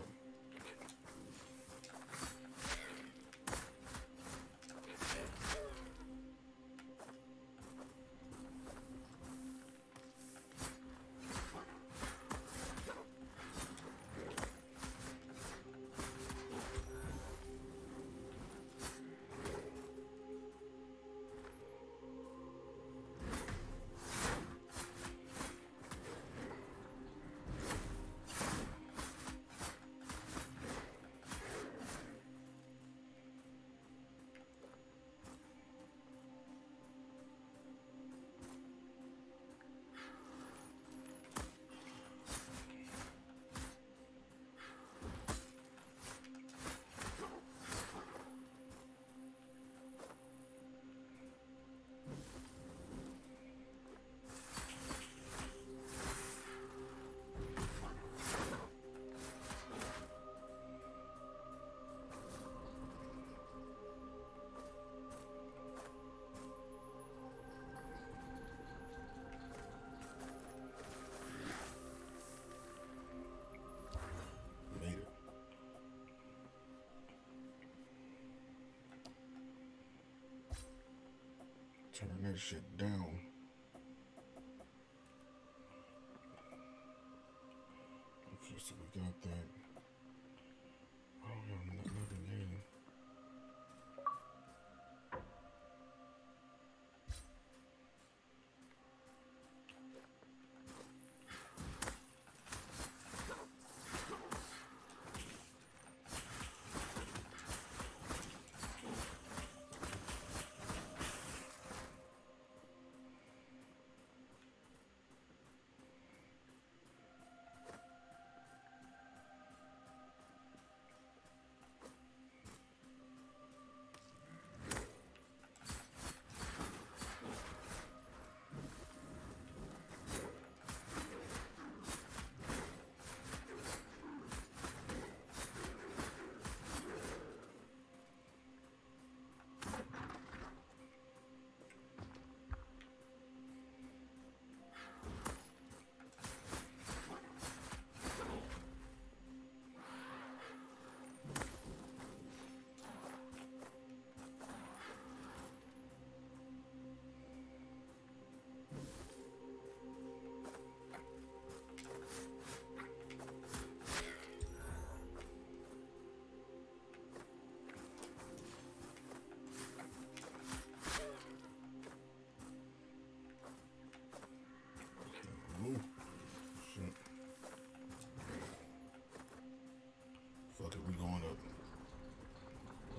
Turn that shit down. Okay, so we got that. I don't know, nothing game.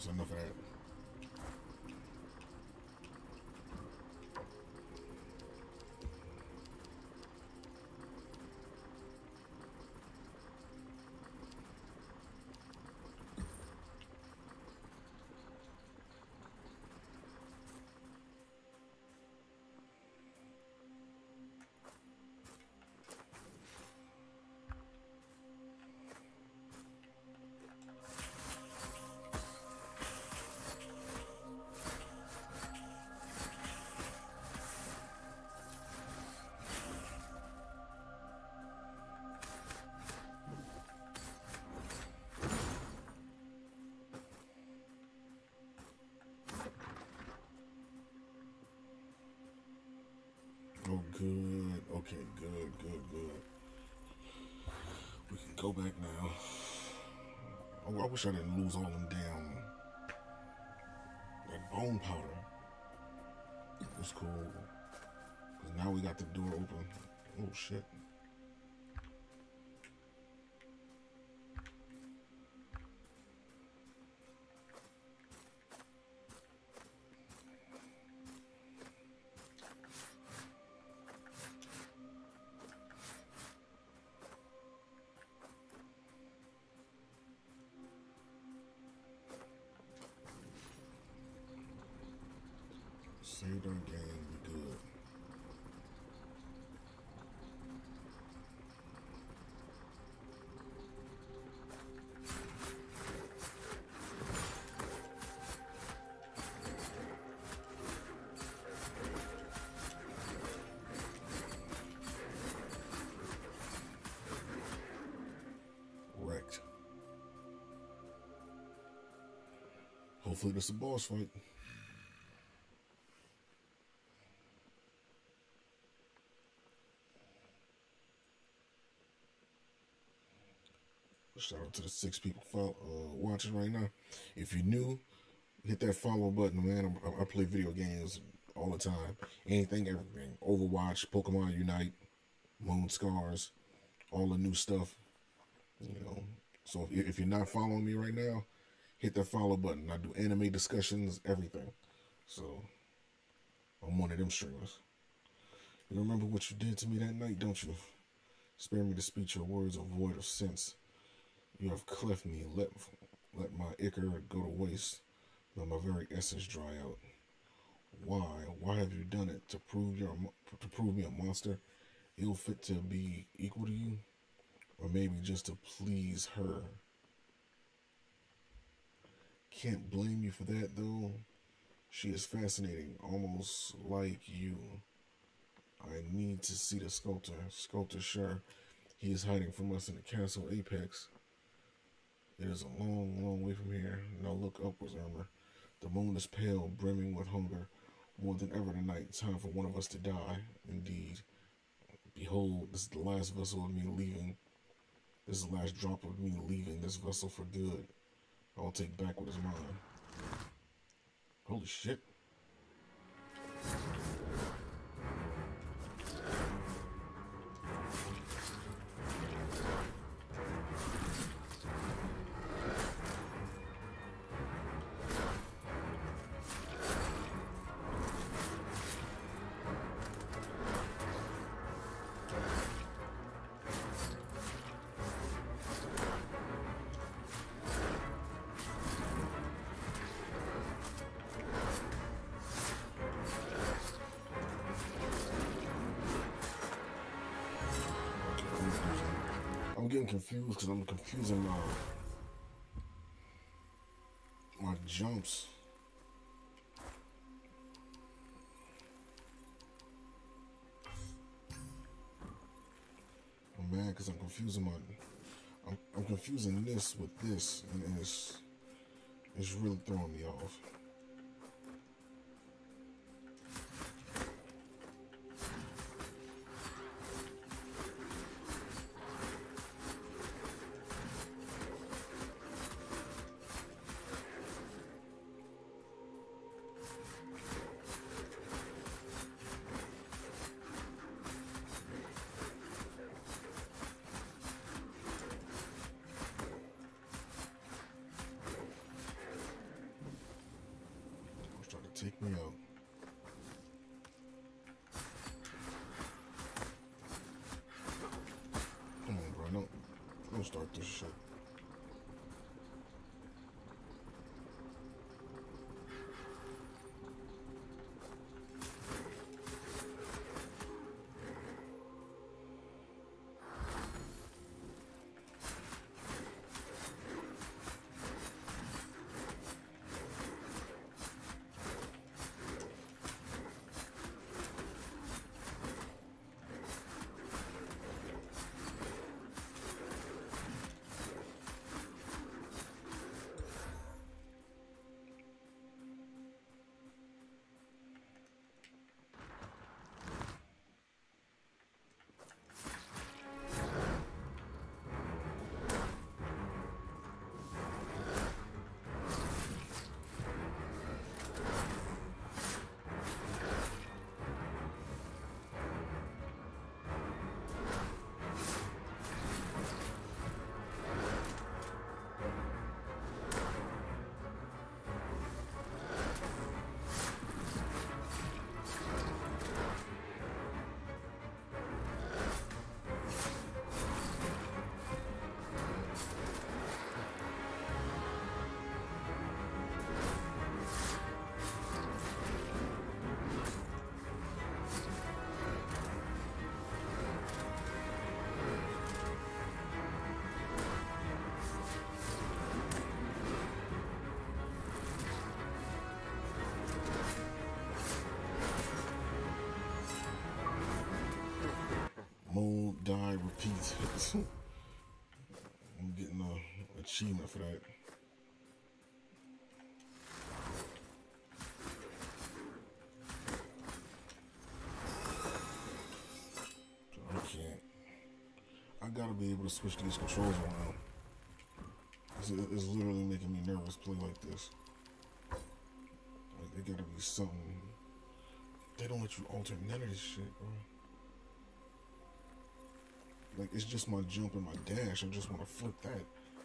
so enough of that. Oh, good. Okay, good, good, good. We can go back now. Oh, I wish I didn't lose all them damn... that bone powder. It's cool. Because now we got the door open. Oh, shit. Saved our game, we good. Wrecked. Hopefully this is a boss fight. Shout out to the six people follow, uh, watching right now. If you're new, hit that follow button, man. I, I play video games all the time. Anything, everything. Overwatch, Pokemon Unite, Moon Scars, all the new stuff. You know. So if, if you're not following me right now, hit that follow button. I do anime discussions, everything. So I'm one of them streamers. You remember what you did to me that night, don't you? Spare me to speak your words are void of sense. You have cleft me, let let my ichor go to waste, let my very essence dry out. Why? Why have you done it? To prove you're a, to prove me a monster, ill fit to be equal to you, or maybe just to please her? Can't blame you for that though. She is fascinating, almost like you. I need to see the sculptor. Sculptor, sure, he is hiding from us in the castle Apex. It is a long, long way from here. Now look upwards, Irma. The moon is pale, brimming with hunger. More than ever tonight, time for one of us to die. Indeed. Behold, this is the last vessel of me leaving. This is the last drop of me leaving this vessel for good. I will take back what is mine. Holy shit. I'm getting confused because I'm confusing my my jumps. I'm mad because I'm confusing my I'm, I'm confusing this with this, and it's it's really throwing me off. Take me out. Come on, bro. Don't, don't start this shit. Mold, die, repeat. I'm getting an achievement for that. I can't. I gotta be able to switch these controls around. It's, it's literally making me nervous play like this. Like, there gotta be something. They don't let you alter none of this shit, bro. Like, it's just my jump and my dash. I just want to flip that.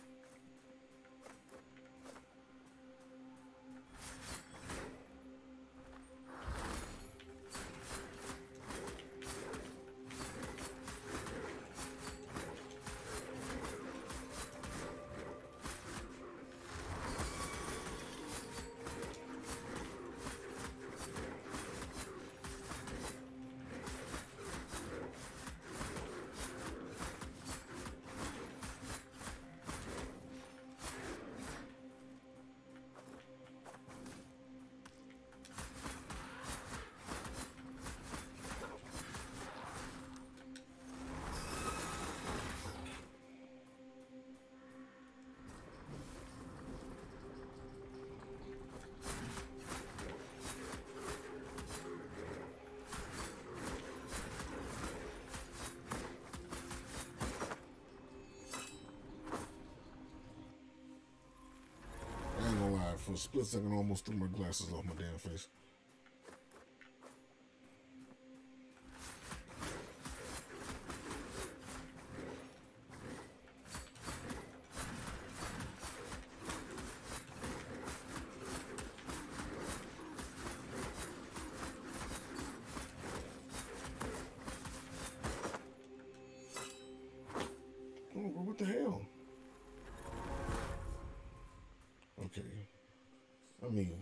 For a split second, I almost threw my glasses off my damn face. Oh, what the hell? Okay. I mean,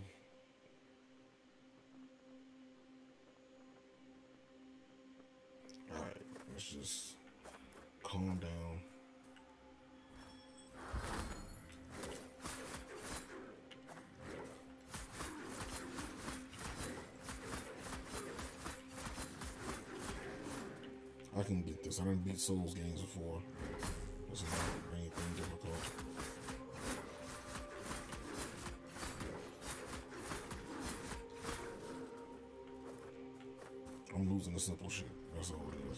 all right, let's just calm down. I can get this. I done beat Souls games before. This is not anything difficult. I'm losing the simple shit. That's all it is.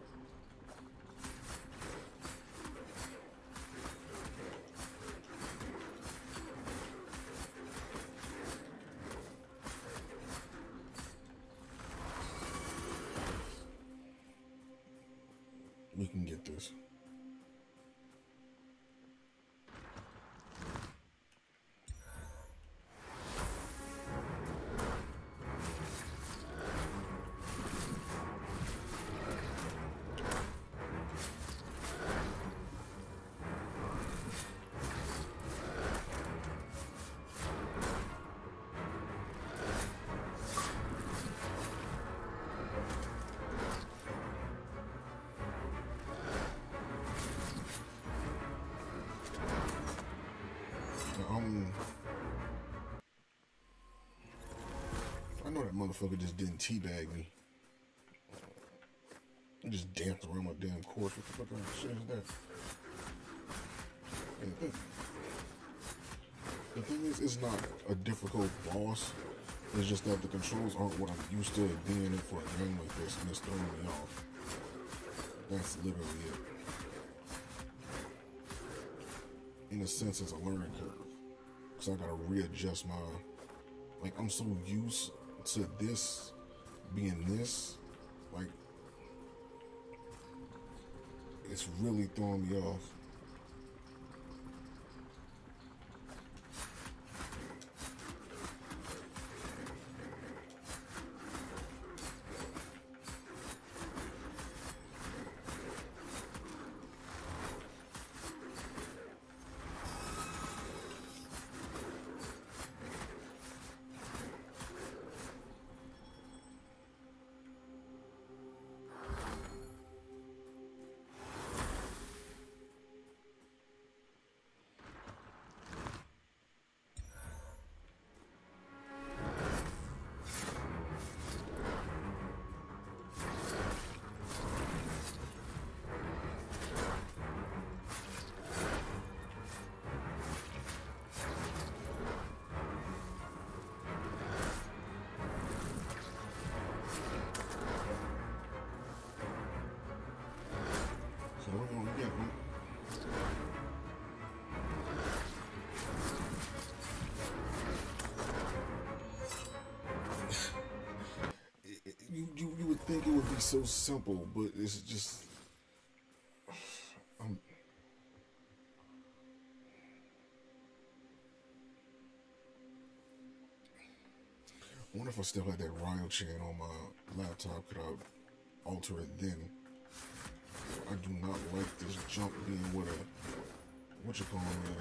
We can get this. motherfucker just didn't teabag me. I just danced around my damn course. What the fuck kind of shit is that? And the, thing, the thing is, it's not a difficult boss. It's just that the controls aren't what I'm used to being in for a game like this, and it's throwing me off. That's literally it. In a sense, it's a learning curve. Because I gotta readjust my... Like, I'm so used to this being this. Like, it's really throwing me off. So we're gonna get one. you, you you would think it would be so simple, but it's just I'm I wonder if I still had that Ryo chain on my laptop, could I alter it then? I do not like this jump being what a, what you call it is.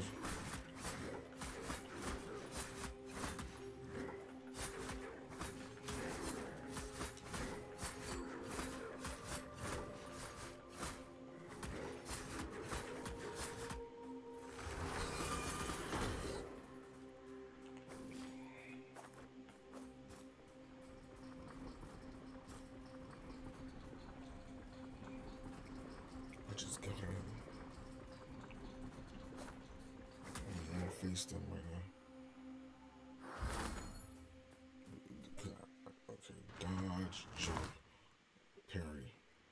Just gotta interface them right now. Okay, dodge, jump, parry.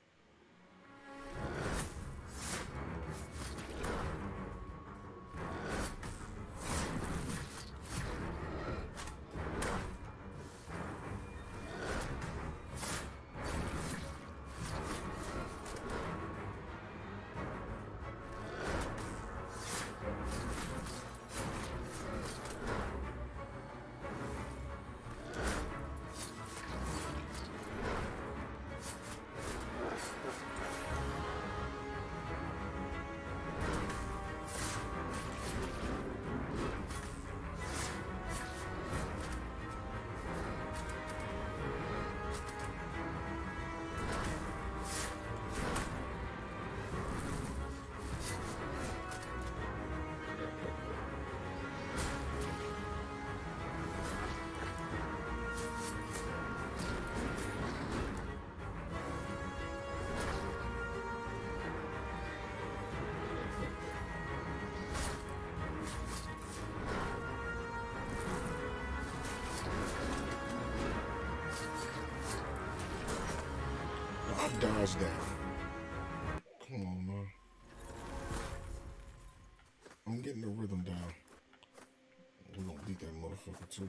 I dodged that. Come on, man. I'm getting the rhythm down. We're gonna beat that motherfucker too.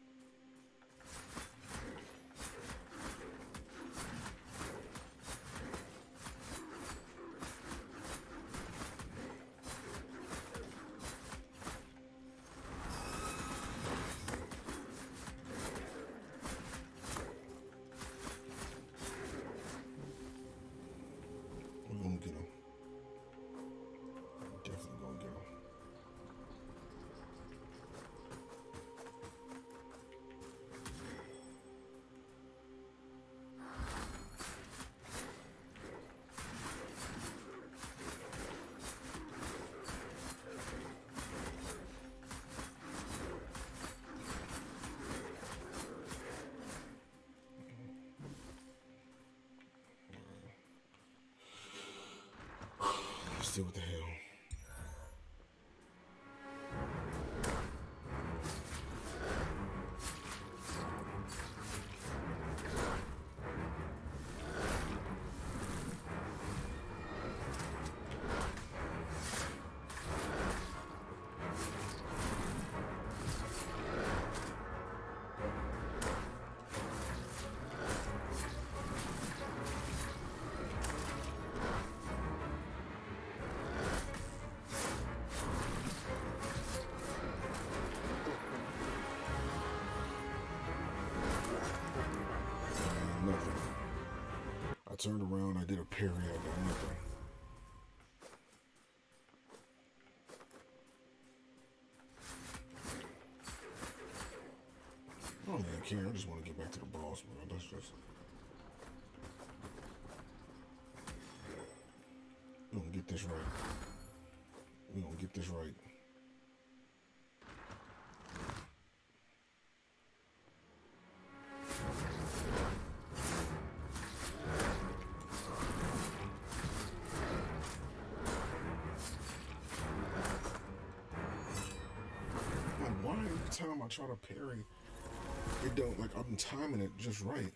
We're gonna get him. Definitely gonna get him. see what the hell. I turned around, I did a parry, I got nothing. I don't even care, I just want to get back to the boss, bro. That's just... We're gonna get this right. We're gonna get this right. Why every time I try to parry, it don't, like, I'm timing it just right.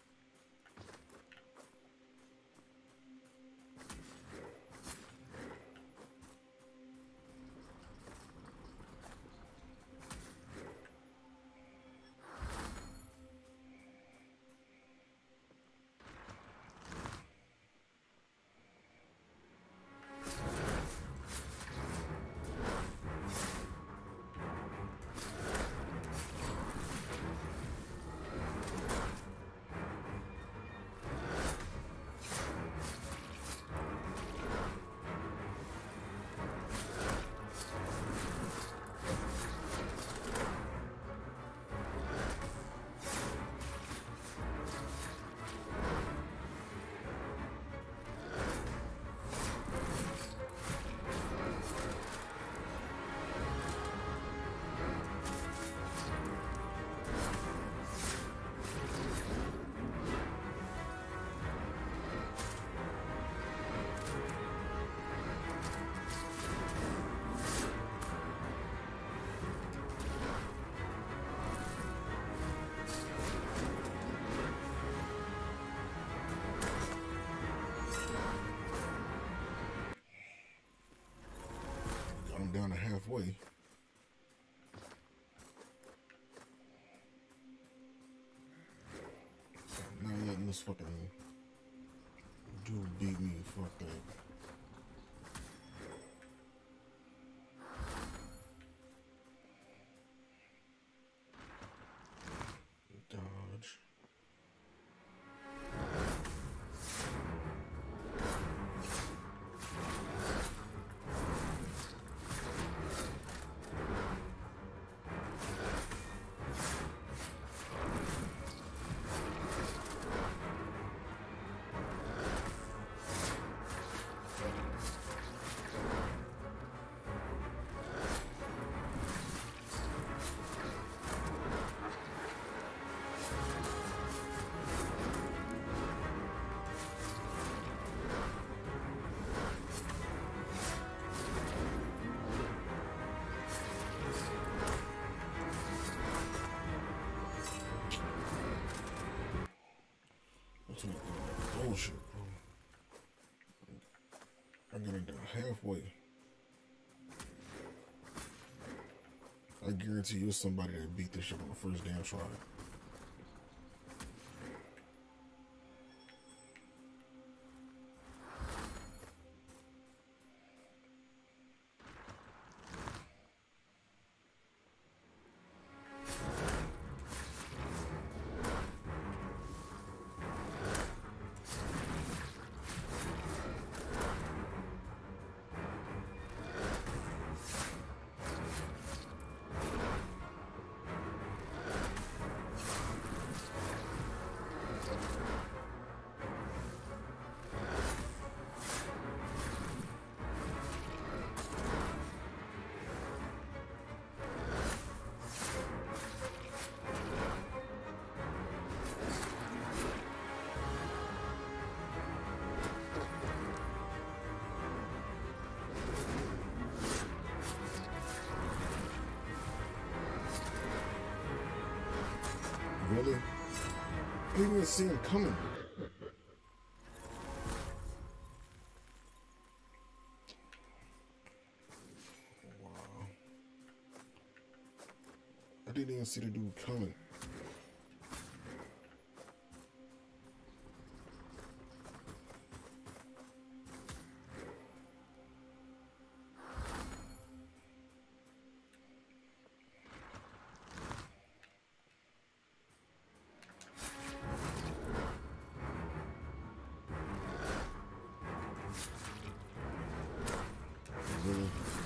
I'm down to halfway. Now letting this fucking dude beat me. Fuck that. Dodge. Bullshit, bro. I'm getting down halfway. I guarantee you, it's somebody that beat this shit on the first damn try. see him coming. Wow. I didn't even see the dude coming. Really?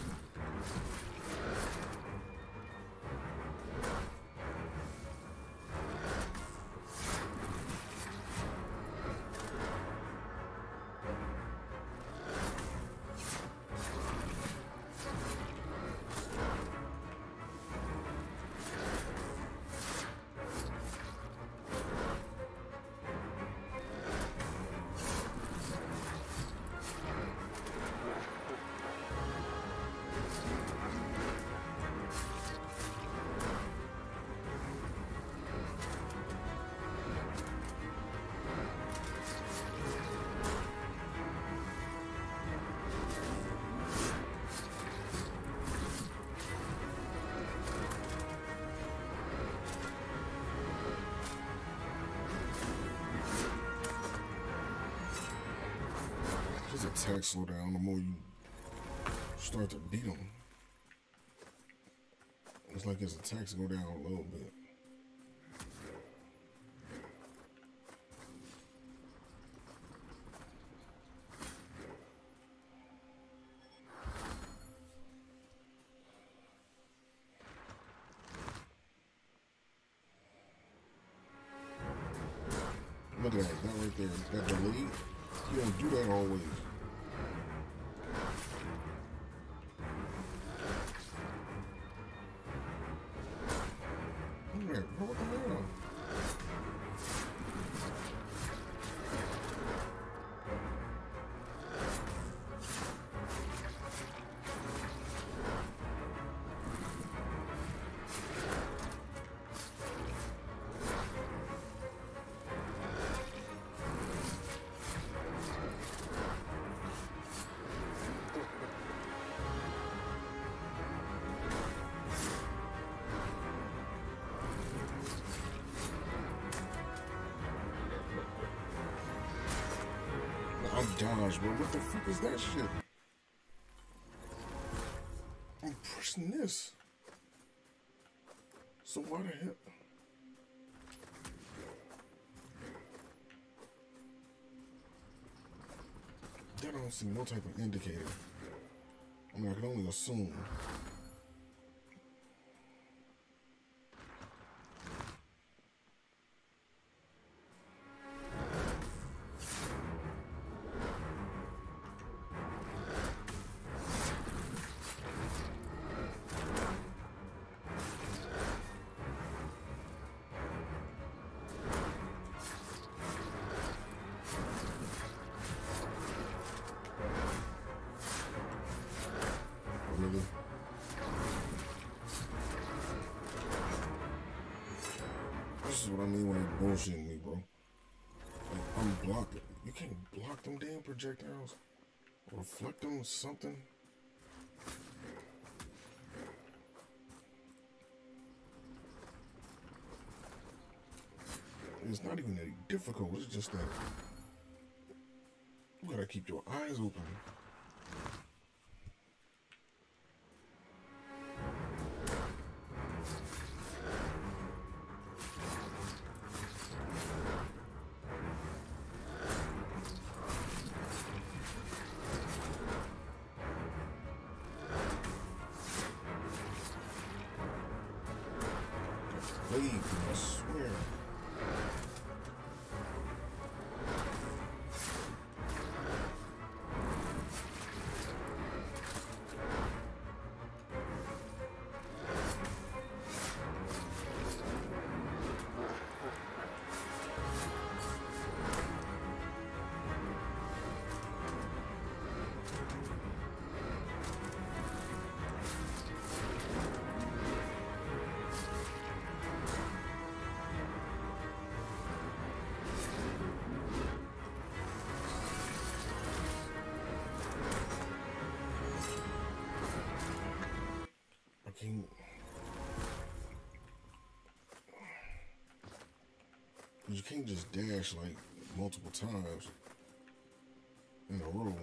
His attacks slow down the more you start to beat him. It's like his attacks go down a little bit. Look at that, that right there, that delay. You don't do that always. Look at that, bro, what the hell? I'm dodged, bro. What the fuck is that shit? I'm pushing this. So why the hell? That don't see no type of indicator. I mean, I can only assume. Really? This is what I mean when they bullshitting me, bro. Like, I'm blocked. You can't block them damn projectiles. Or reflect them or something. It's not even that difficult. It's just that you gotta keep your eyes open. Leave, I swear. can't just dash like multiple times in a row.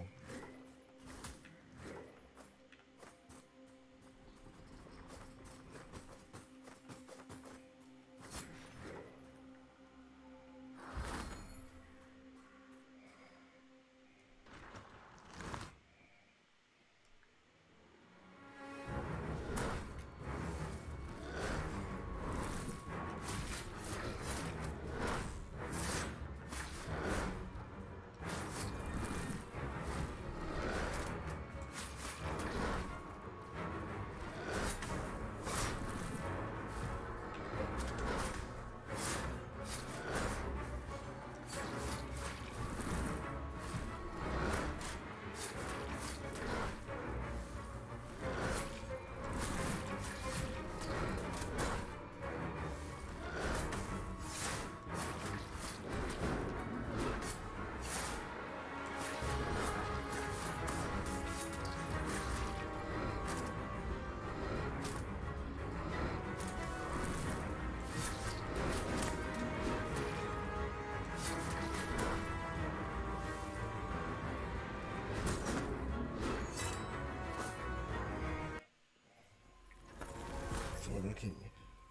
Fuck, I can't.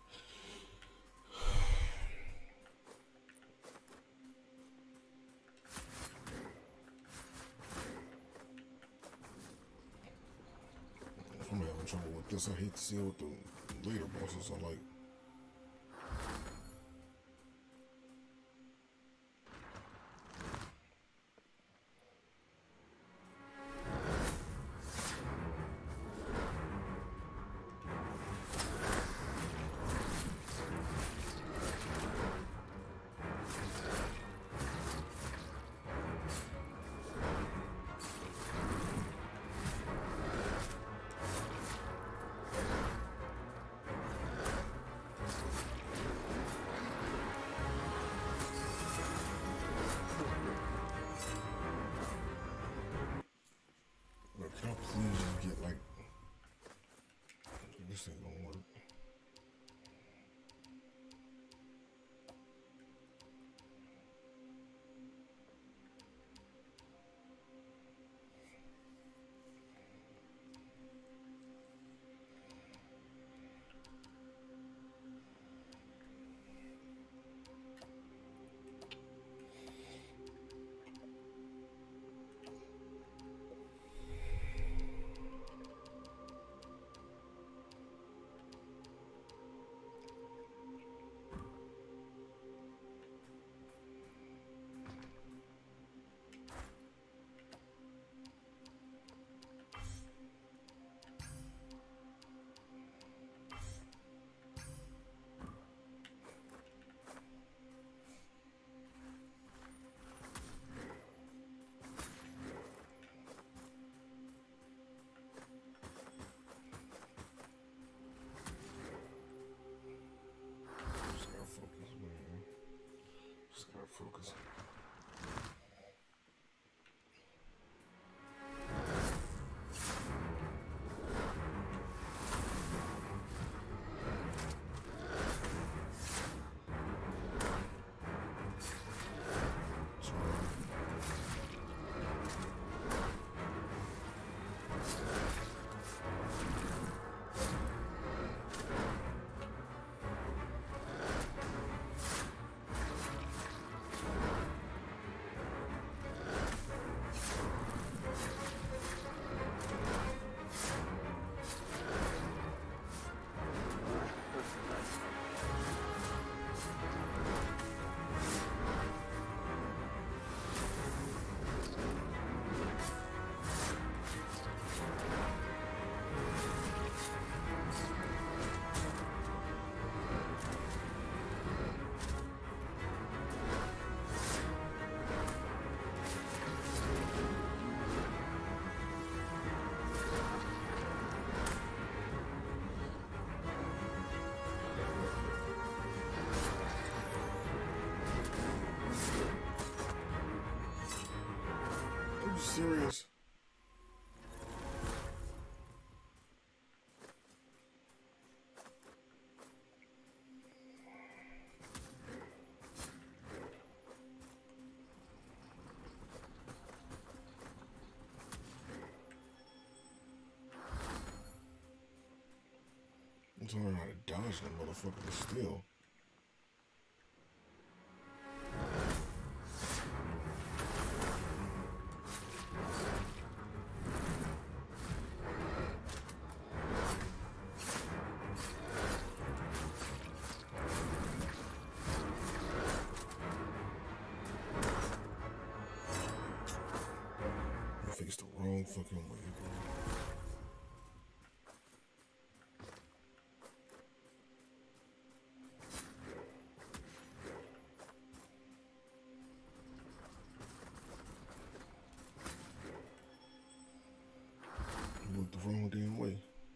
I'm having trouble with this. I hate to see what the later bosses are like. Can I please just get like this ain't gonna work. Focus. Are you serious? Don't learn how to dodge that motherfucker, but still. You faced the wrong fucking way, bro. You went the wrong damn way.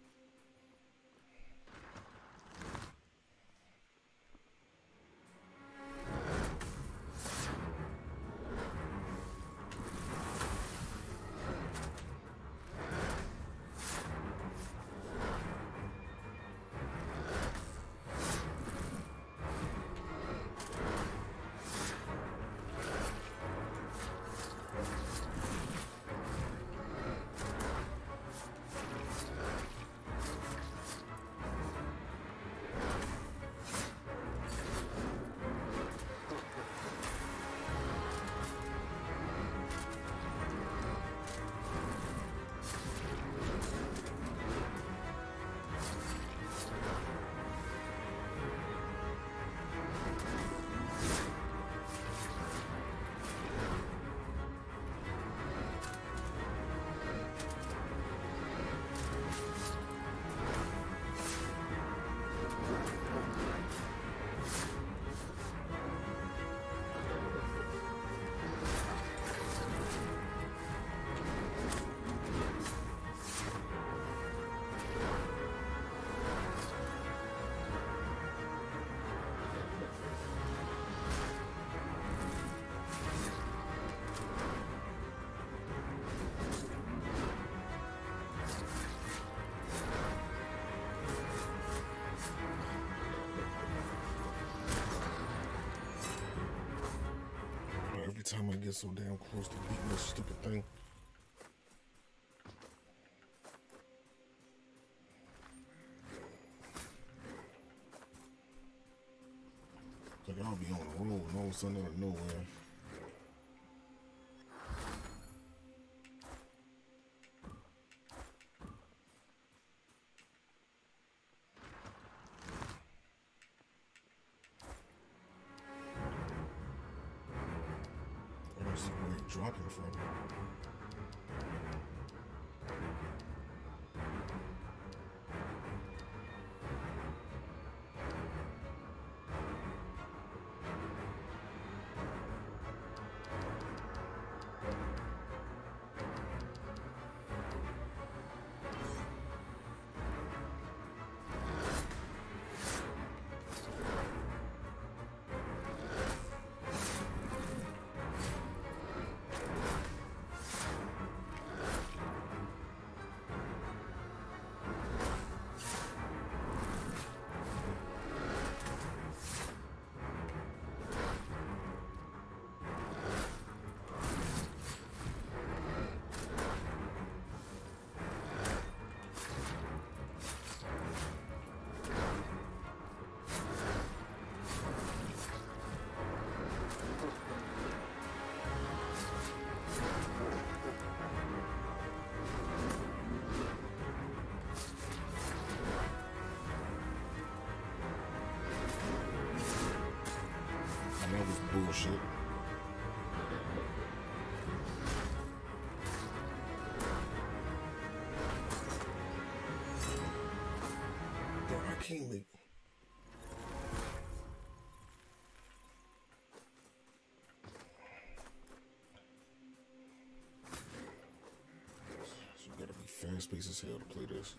Every time I get so damn close to beating this stupid thing. Like I'll be on a roll and all of a sudden out of nowhere. I don't see where you're dropping from. That was bullshit. Bro, I can't make. So you gotta be fast paced as hell to play this.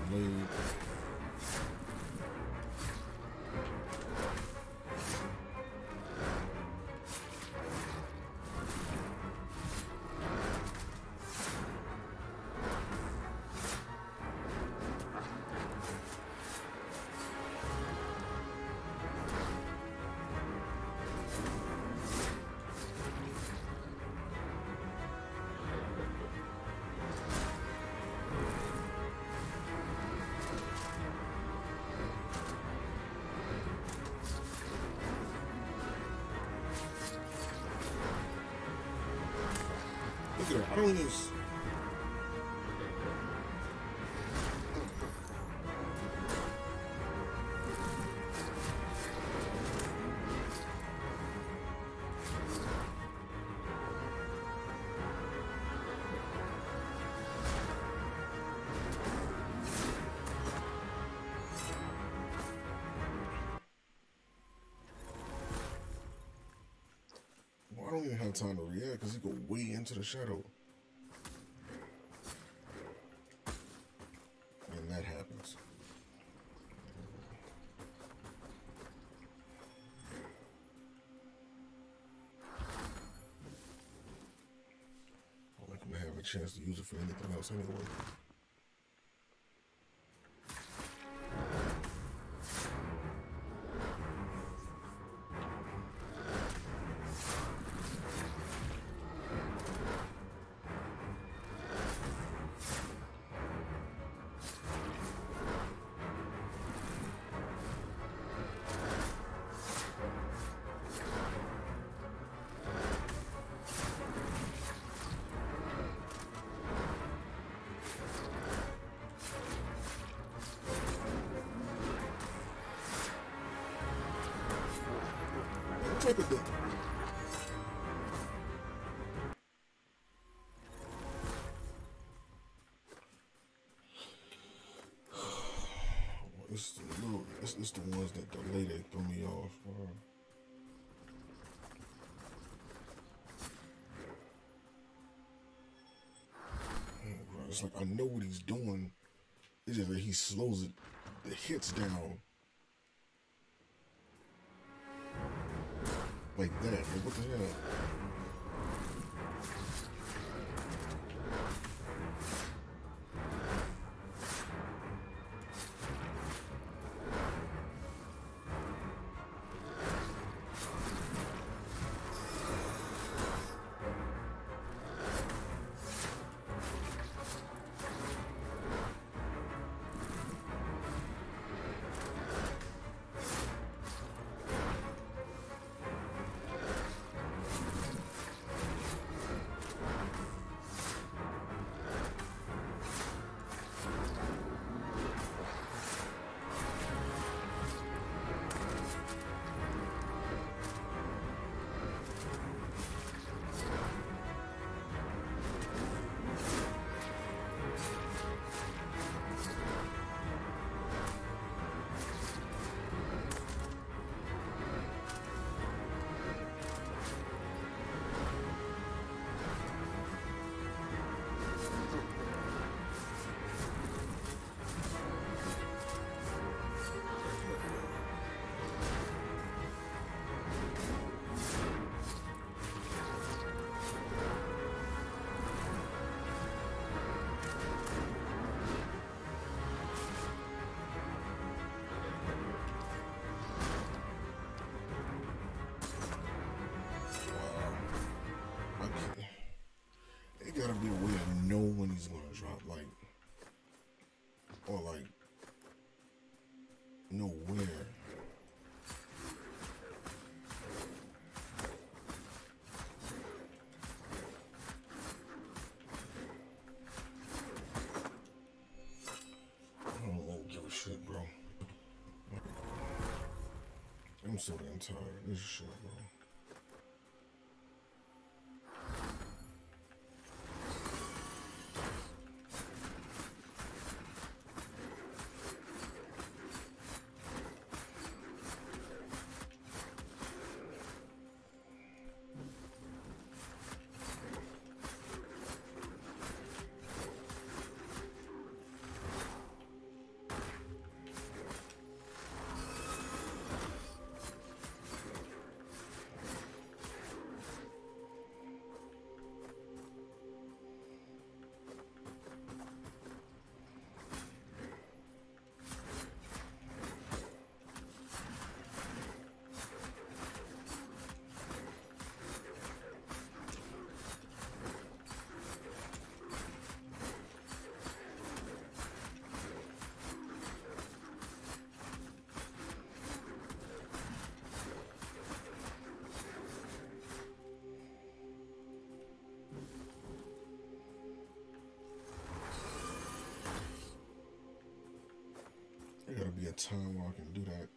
blade. Look at her. I don't even. I don't even have time to react because he go way into the shadow. And that happens. I like him to have a chance to use it for anything else anyway. Type of thing. It's the little, it's, it's the ones that delay that throw me off. Bro. It's like I know what he's doing. It's just that he slows it, the hits down. Like that. Like, what the hell? Gotta be a way to know when he's gonna drop, like, or like, know where. I don't give a shit, bro. I'm so damn tired of this shit, bro. There gotta be a time where I can do that.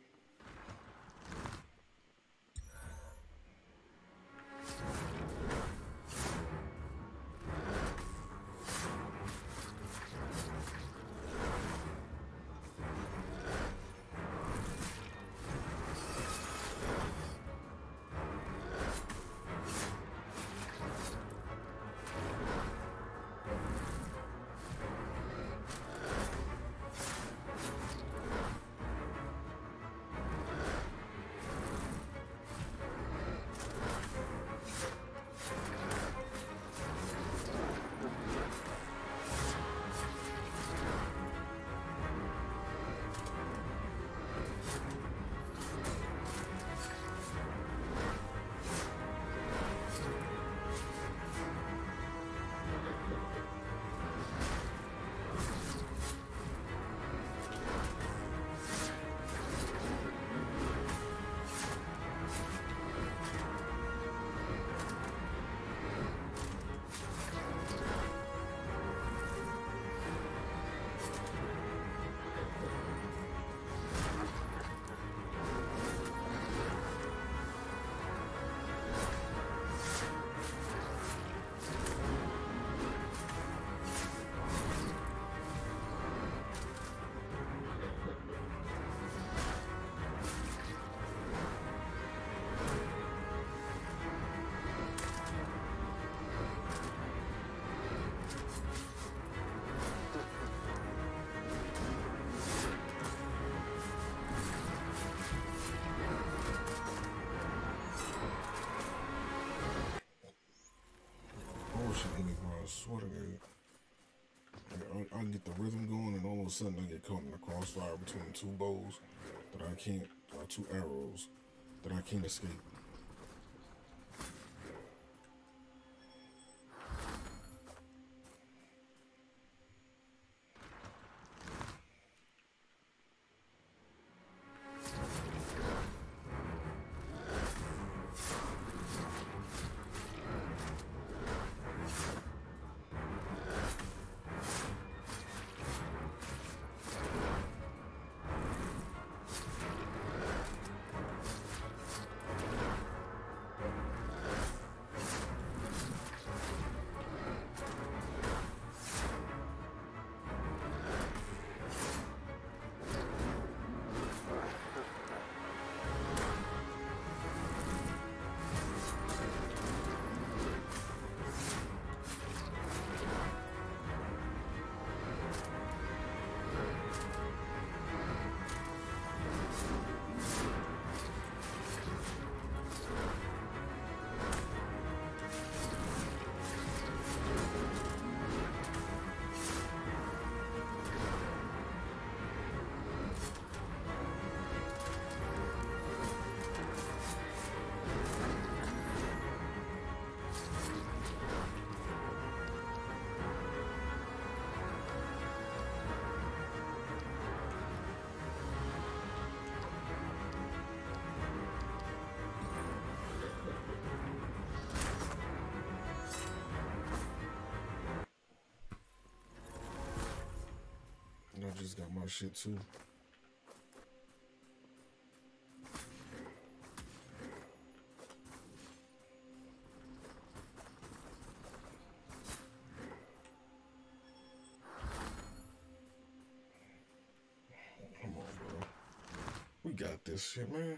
I swear to God, I, I get the rhythm going, and all of a sudden I get caught in the crossfire between two bows that I can't, uh, two arrows that I can't escape. I just got my shit too. Come on, bro. We got this shit, man.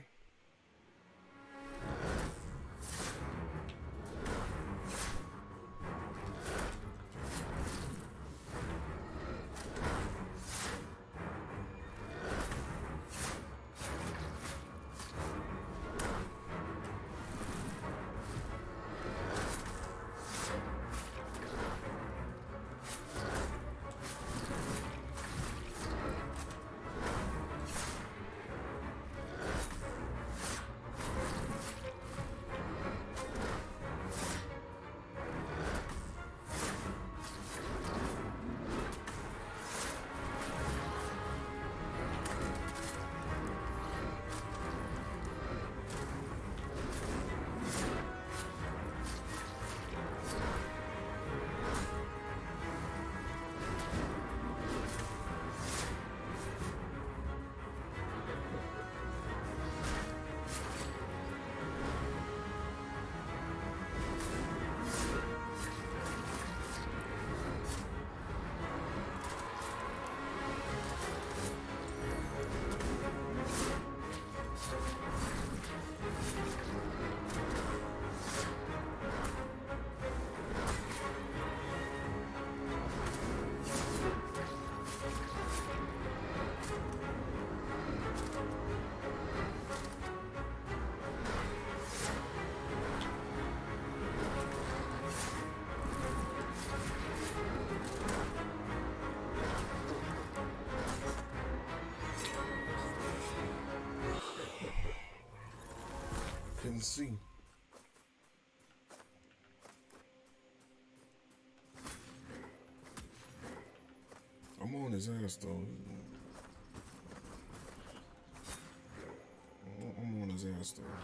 and see. I'm on his ass though. I'm on his ass though.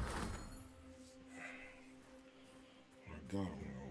I got him though.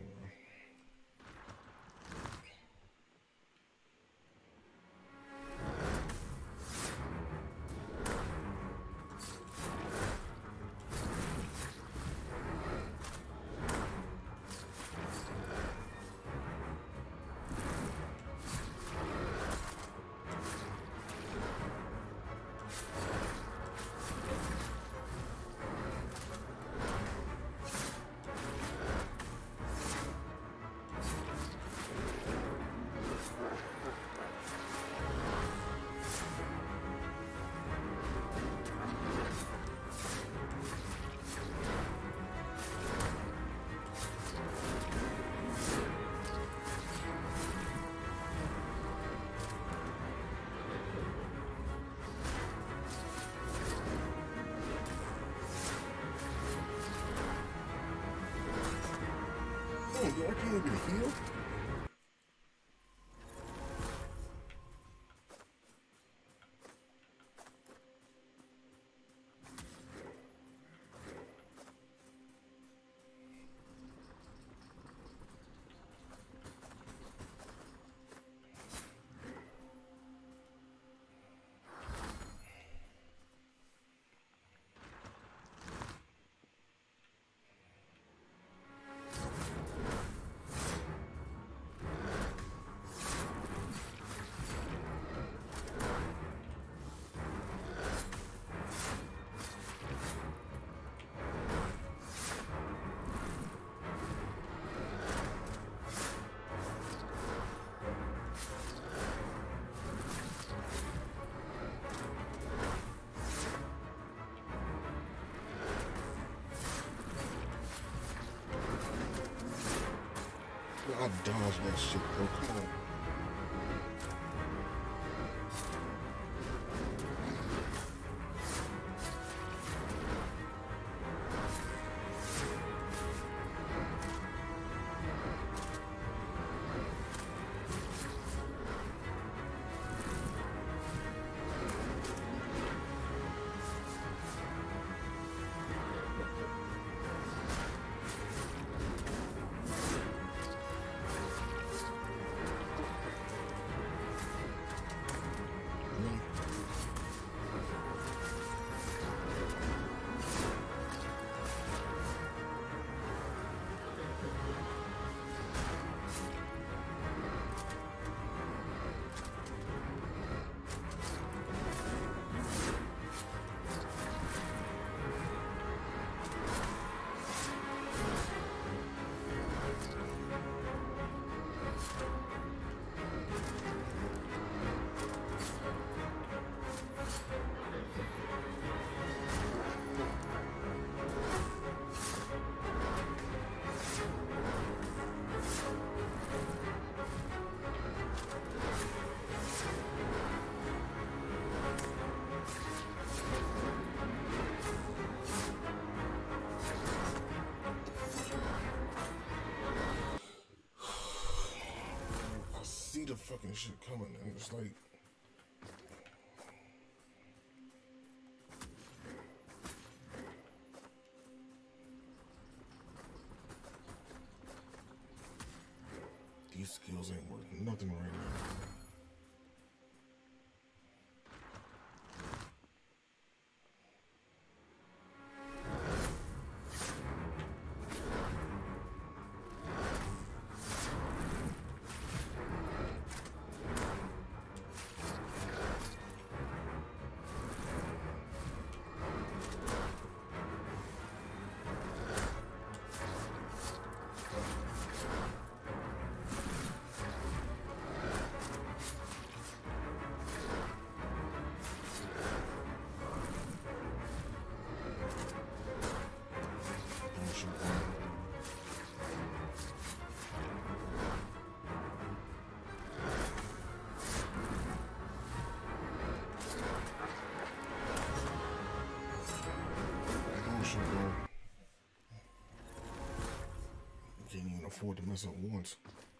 Oh, yo, I can't even heal. I dodged that shit, bro. Come on. See the fucking shit coming, and it's like, these skills ain't worth nothing right now. afford to mess up once.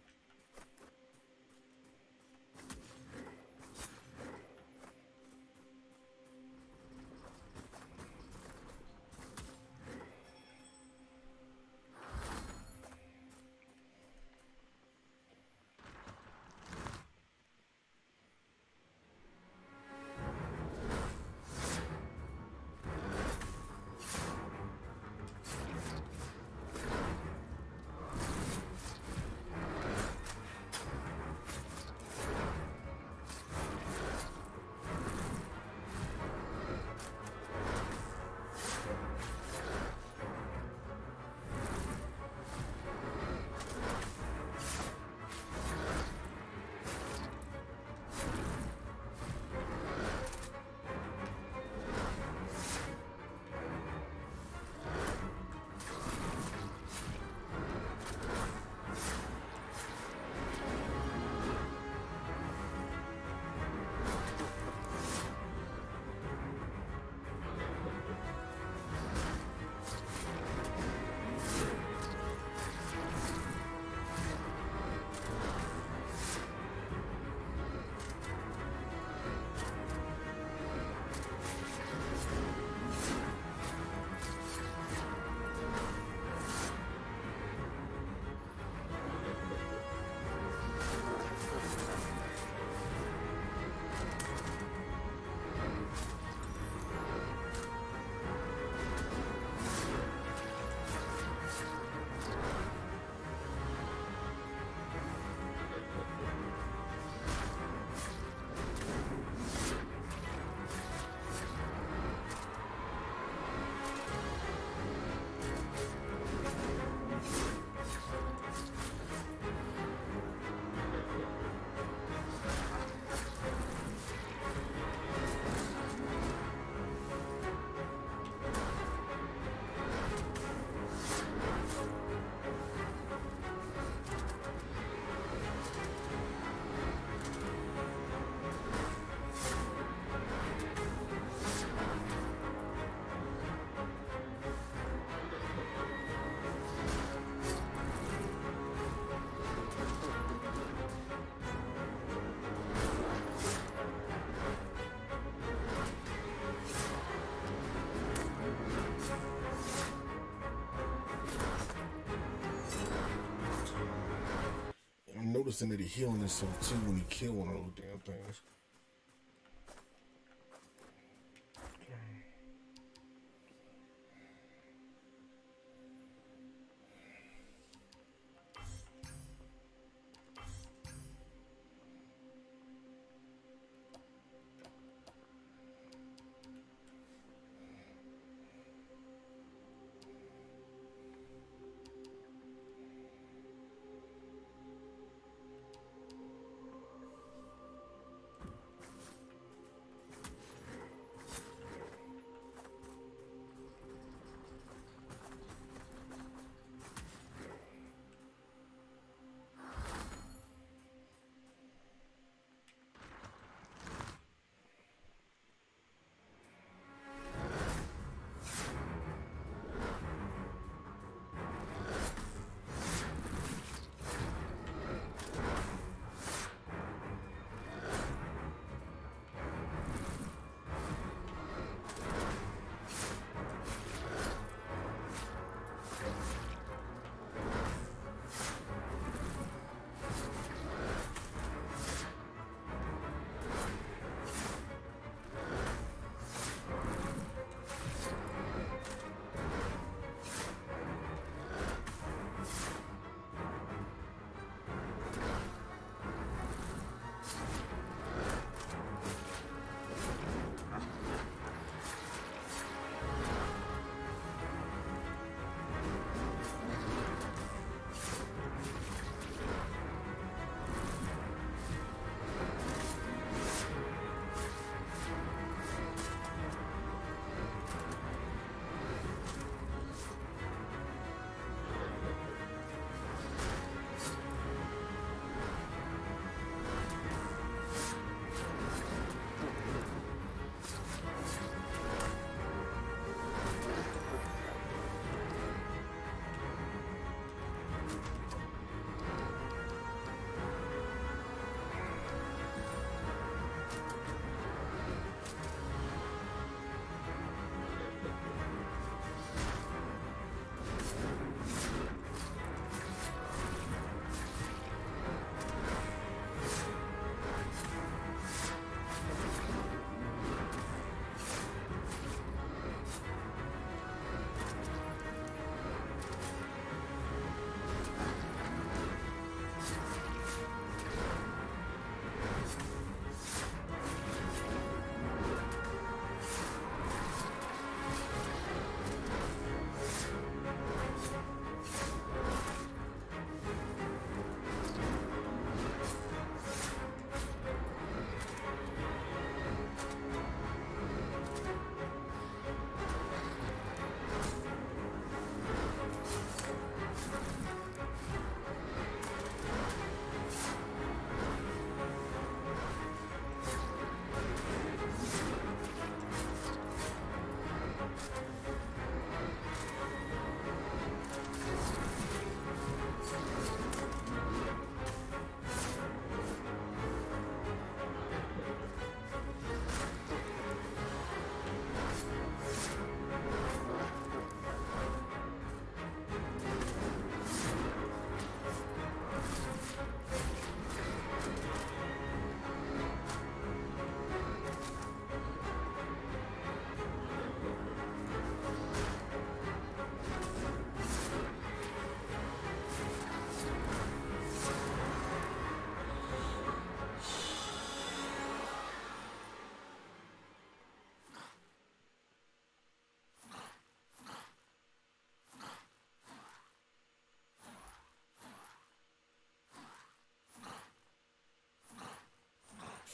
I'm noticing that he healing himself too when he kill one of those damn things.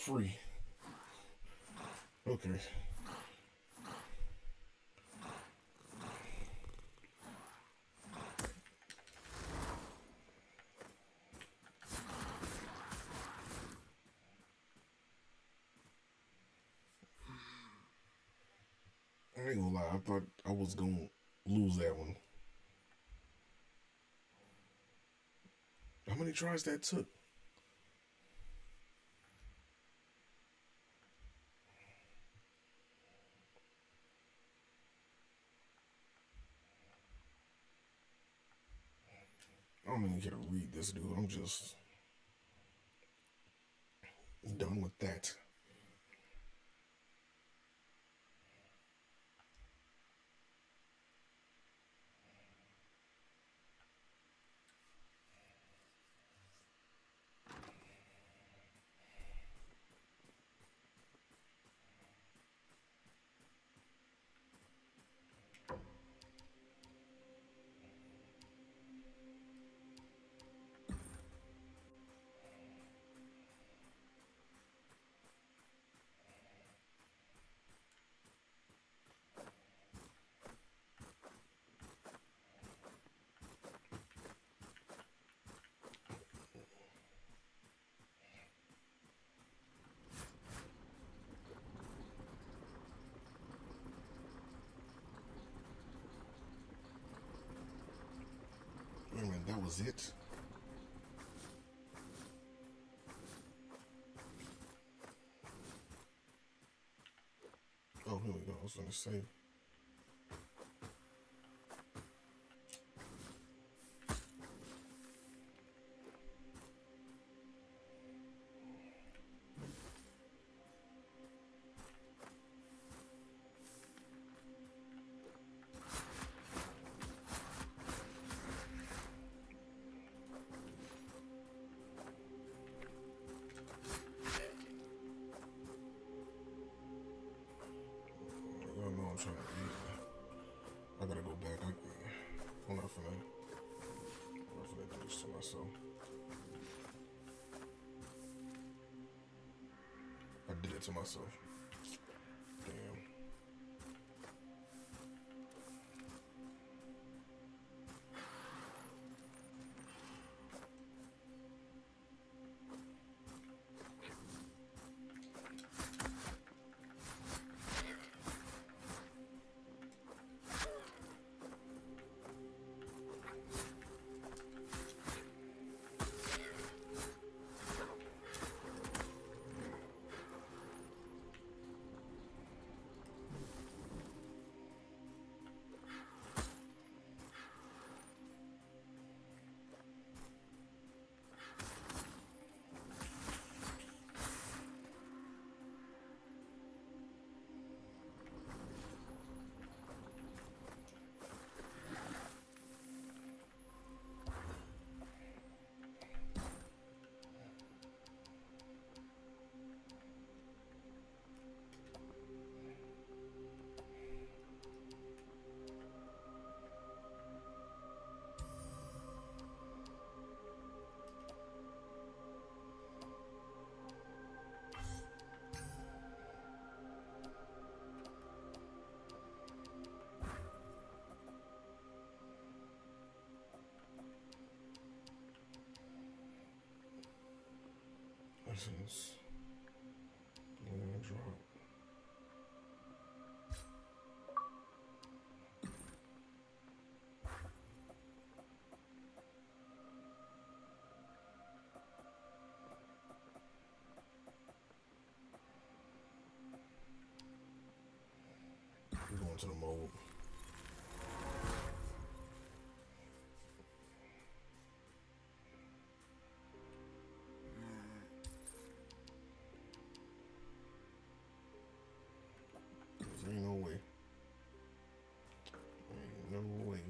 free. Okay. I ain't gonna lie, I thought I was gonna lose that one. How many tries that took? I don't even care to read this, dude. I'm just done with that. Wait a minute, that was it? Oh, here we go. I was gonna say. I'm trying to eat. I gotta go back. I, I'm not finna. I'm not finna do this to myself. I did it to myself. Damn. Essence. Land drop. We're going to the mold. Ain't no way. Ain't no way.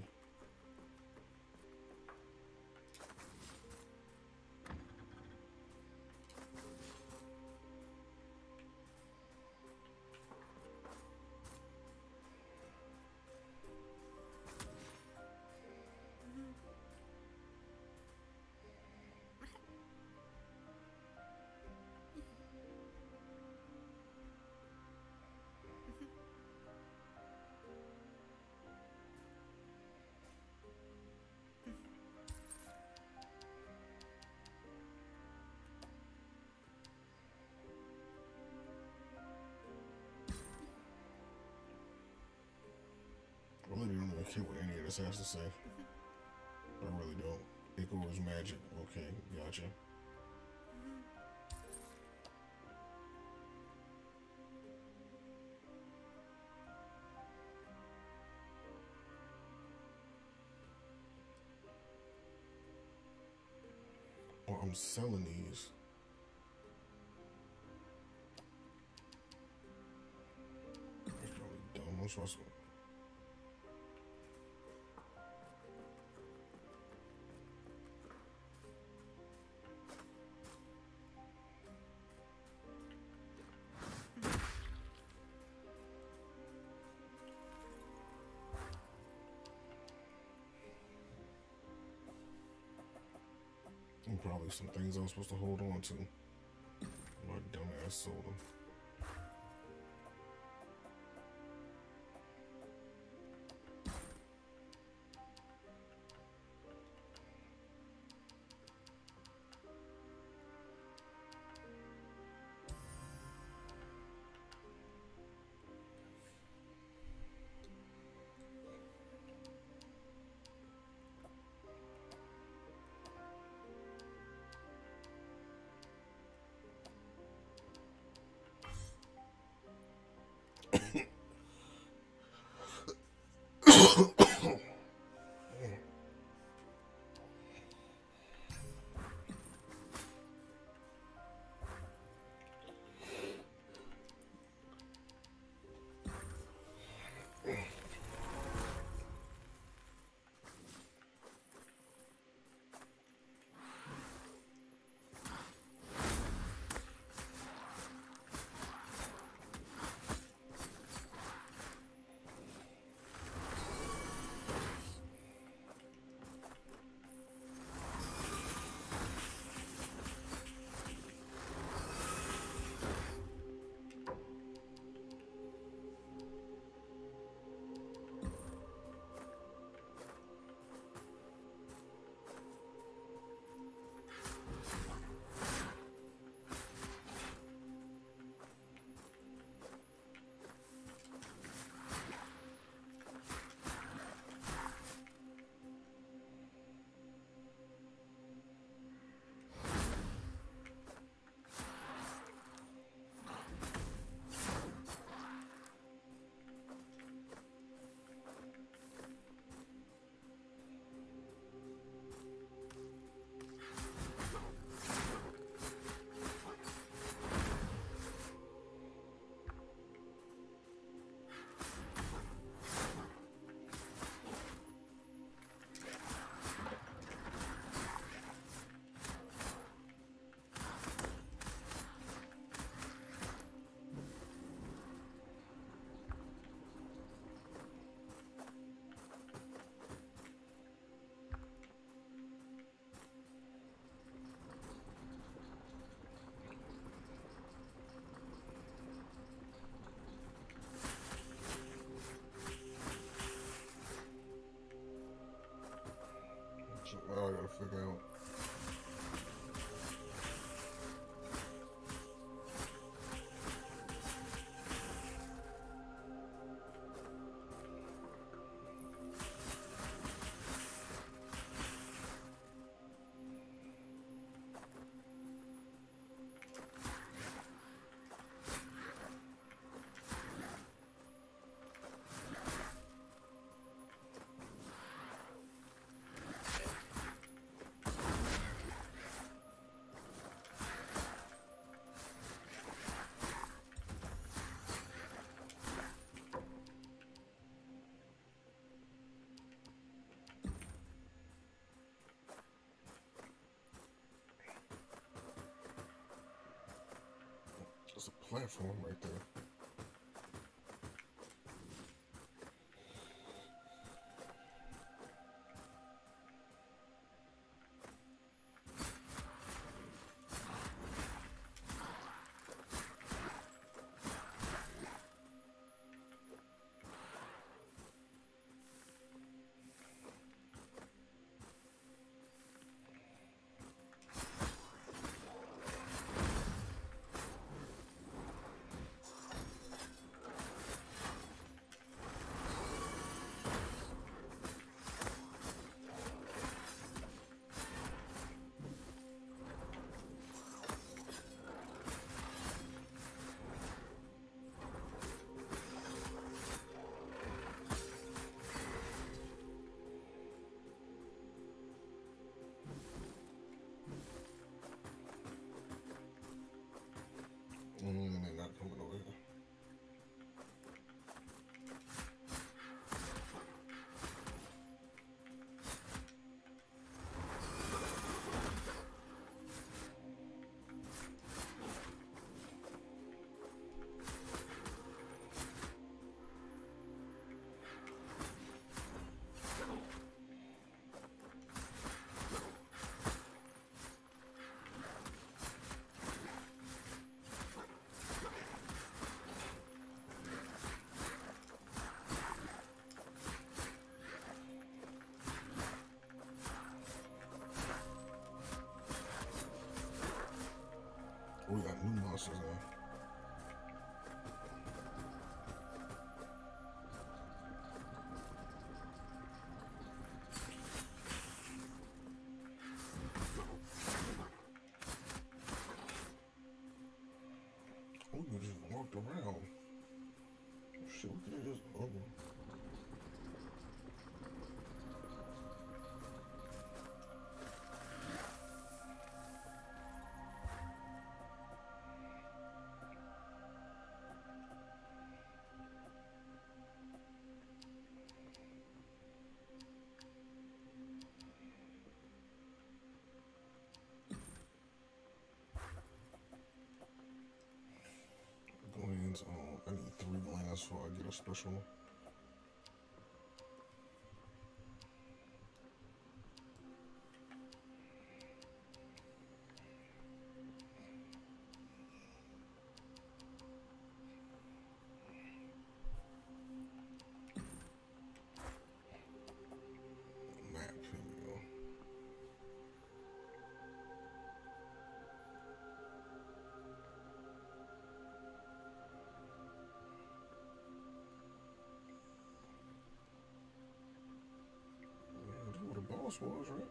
really care what any of this has to say. I really don't. Ichor's magic. Okay, gotcha. Well, I'm selling these. That's probably dumb. I'm supposed to. And probably some things I'm supposed to hold on to. My dumbass sold them. Now I gotta figure out. There's a platform right there. We got new monsters now. We could just walked around. Shit, we could just. Oh. Glands. Oh, I need three glands before I get a special one. Map, here we go. Yeah, that's what the boss was, right?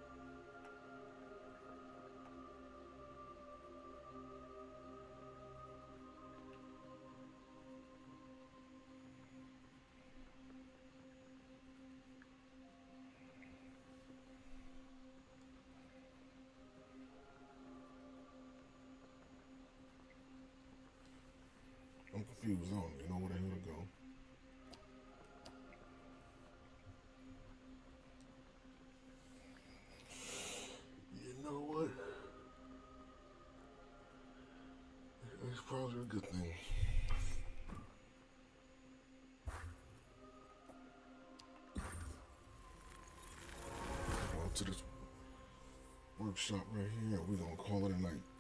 I'm confused. I don't even know where the hell to go. You know what? That's probably a good thing. Go to this workshop right here. We're gonna call it a night.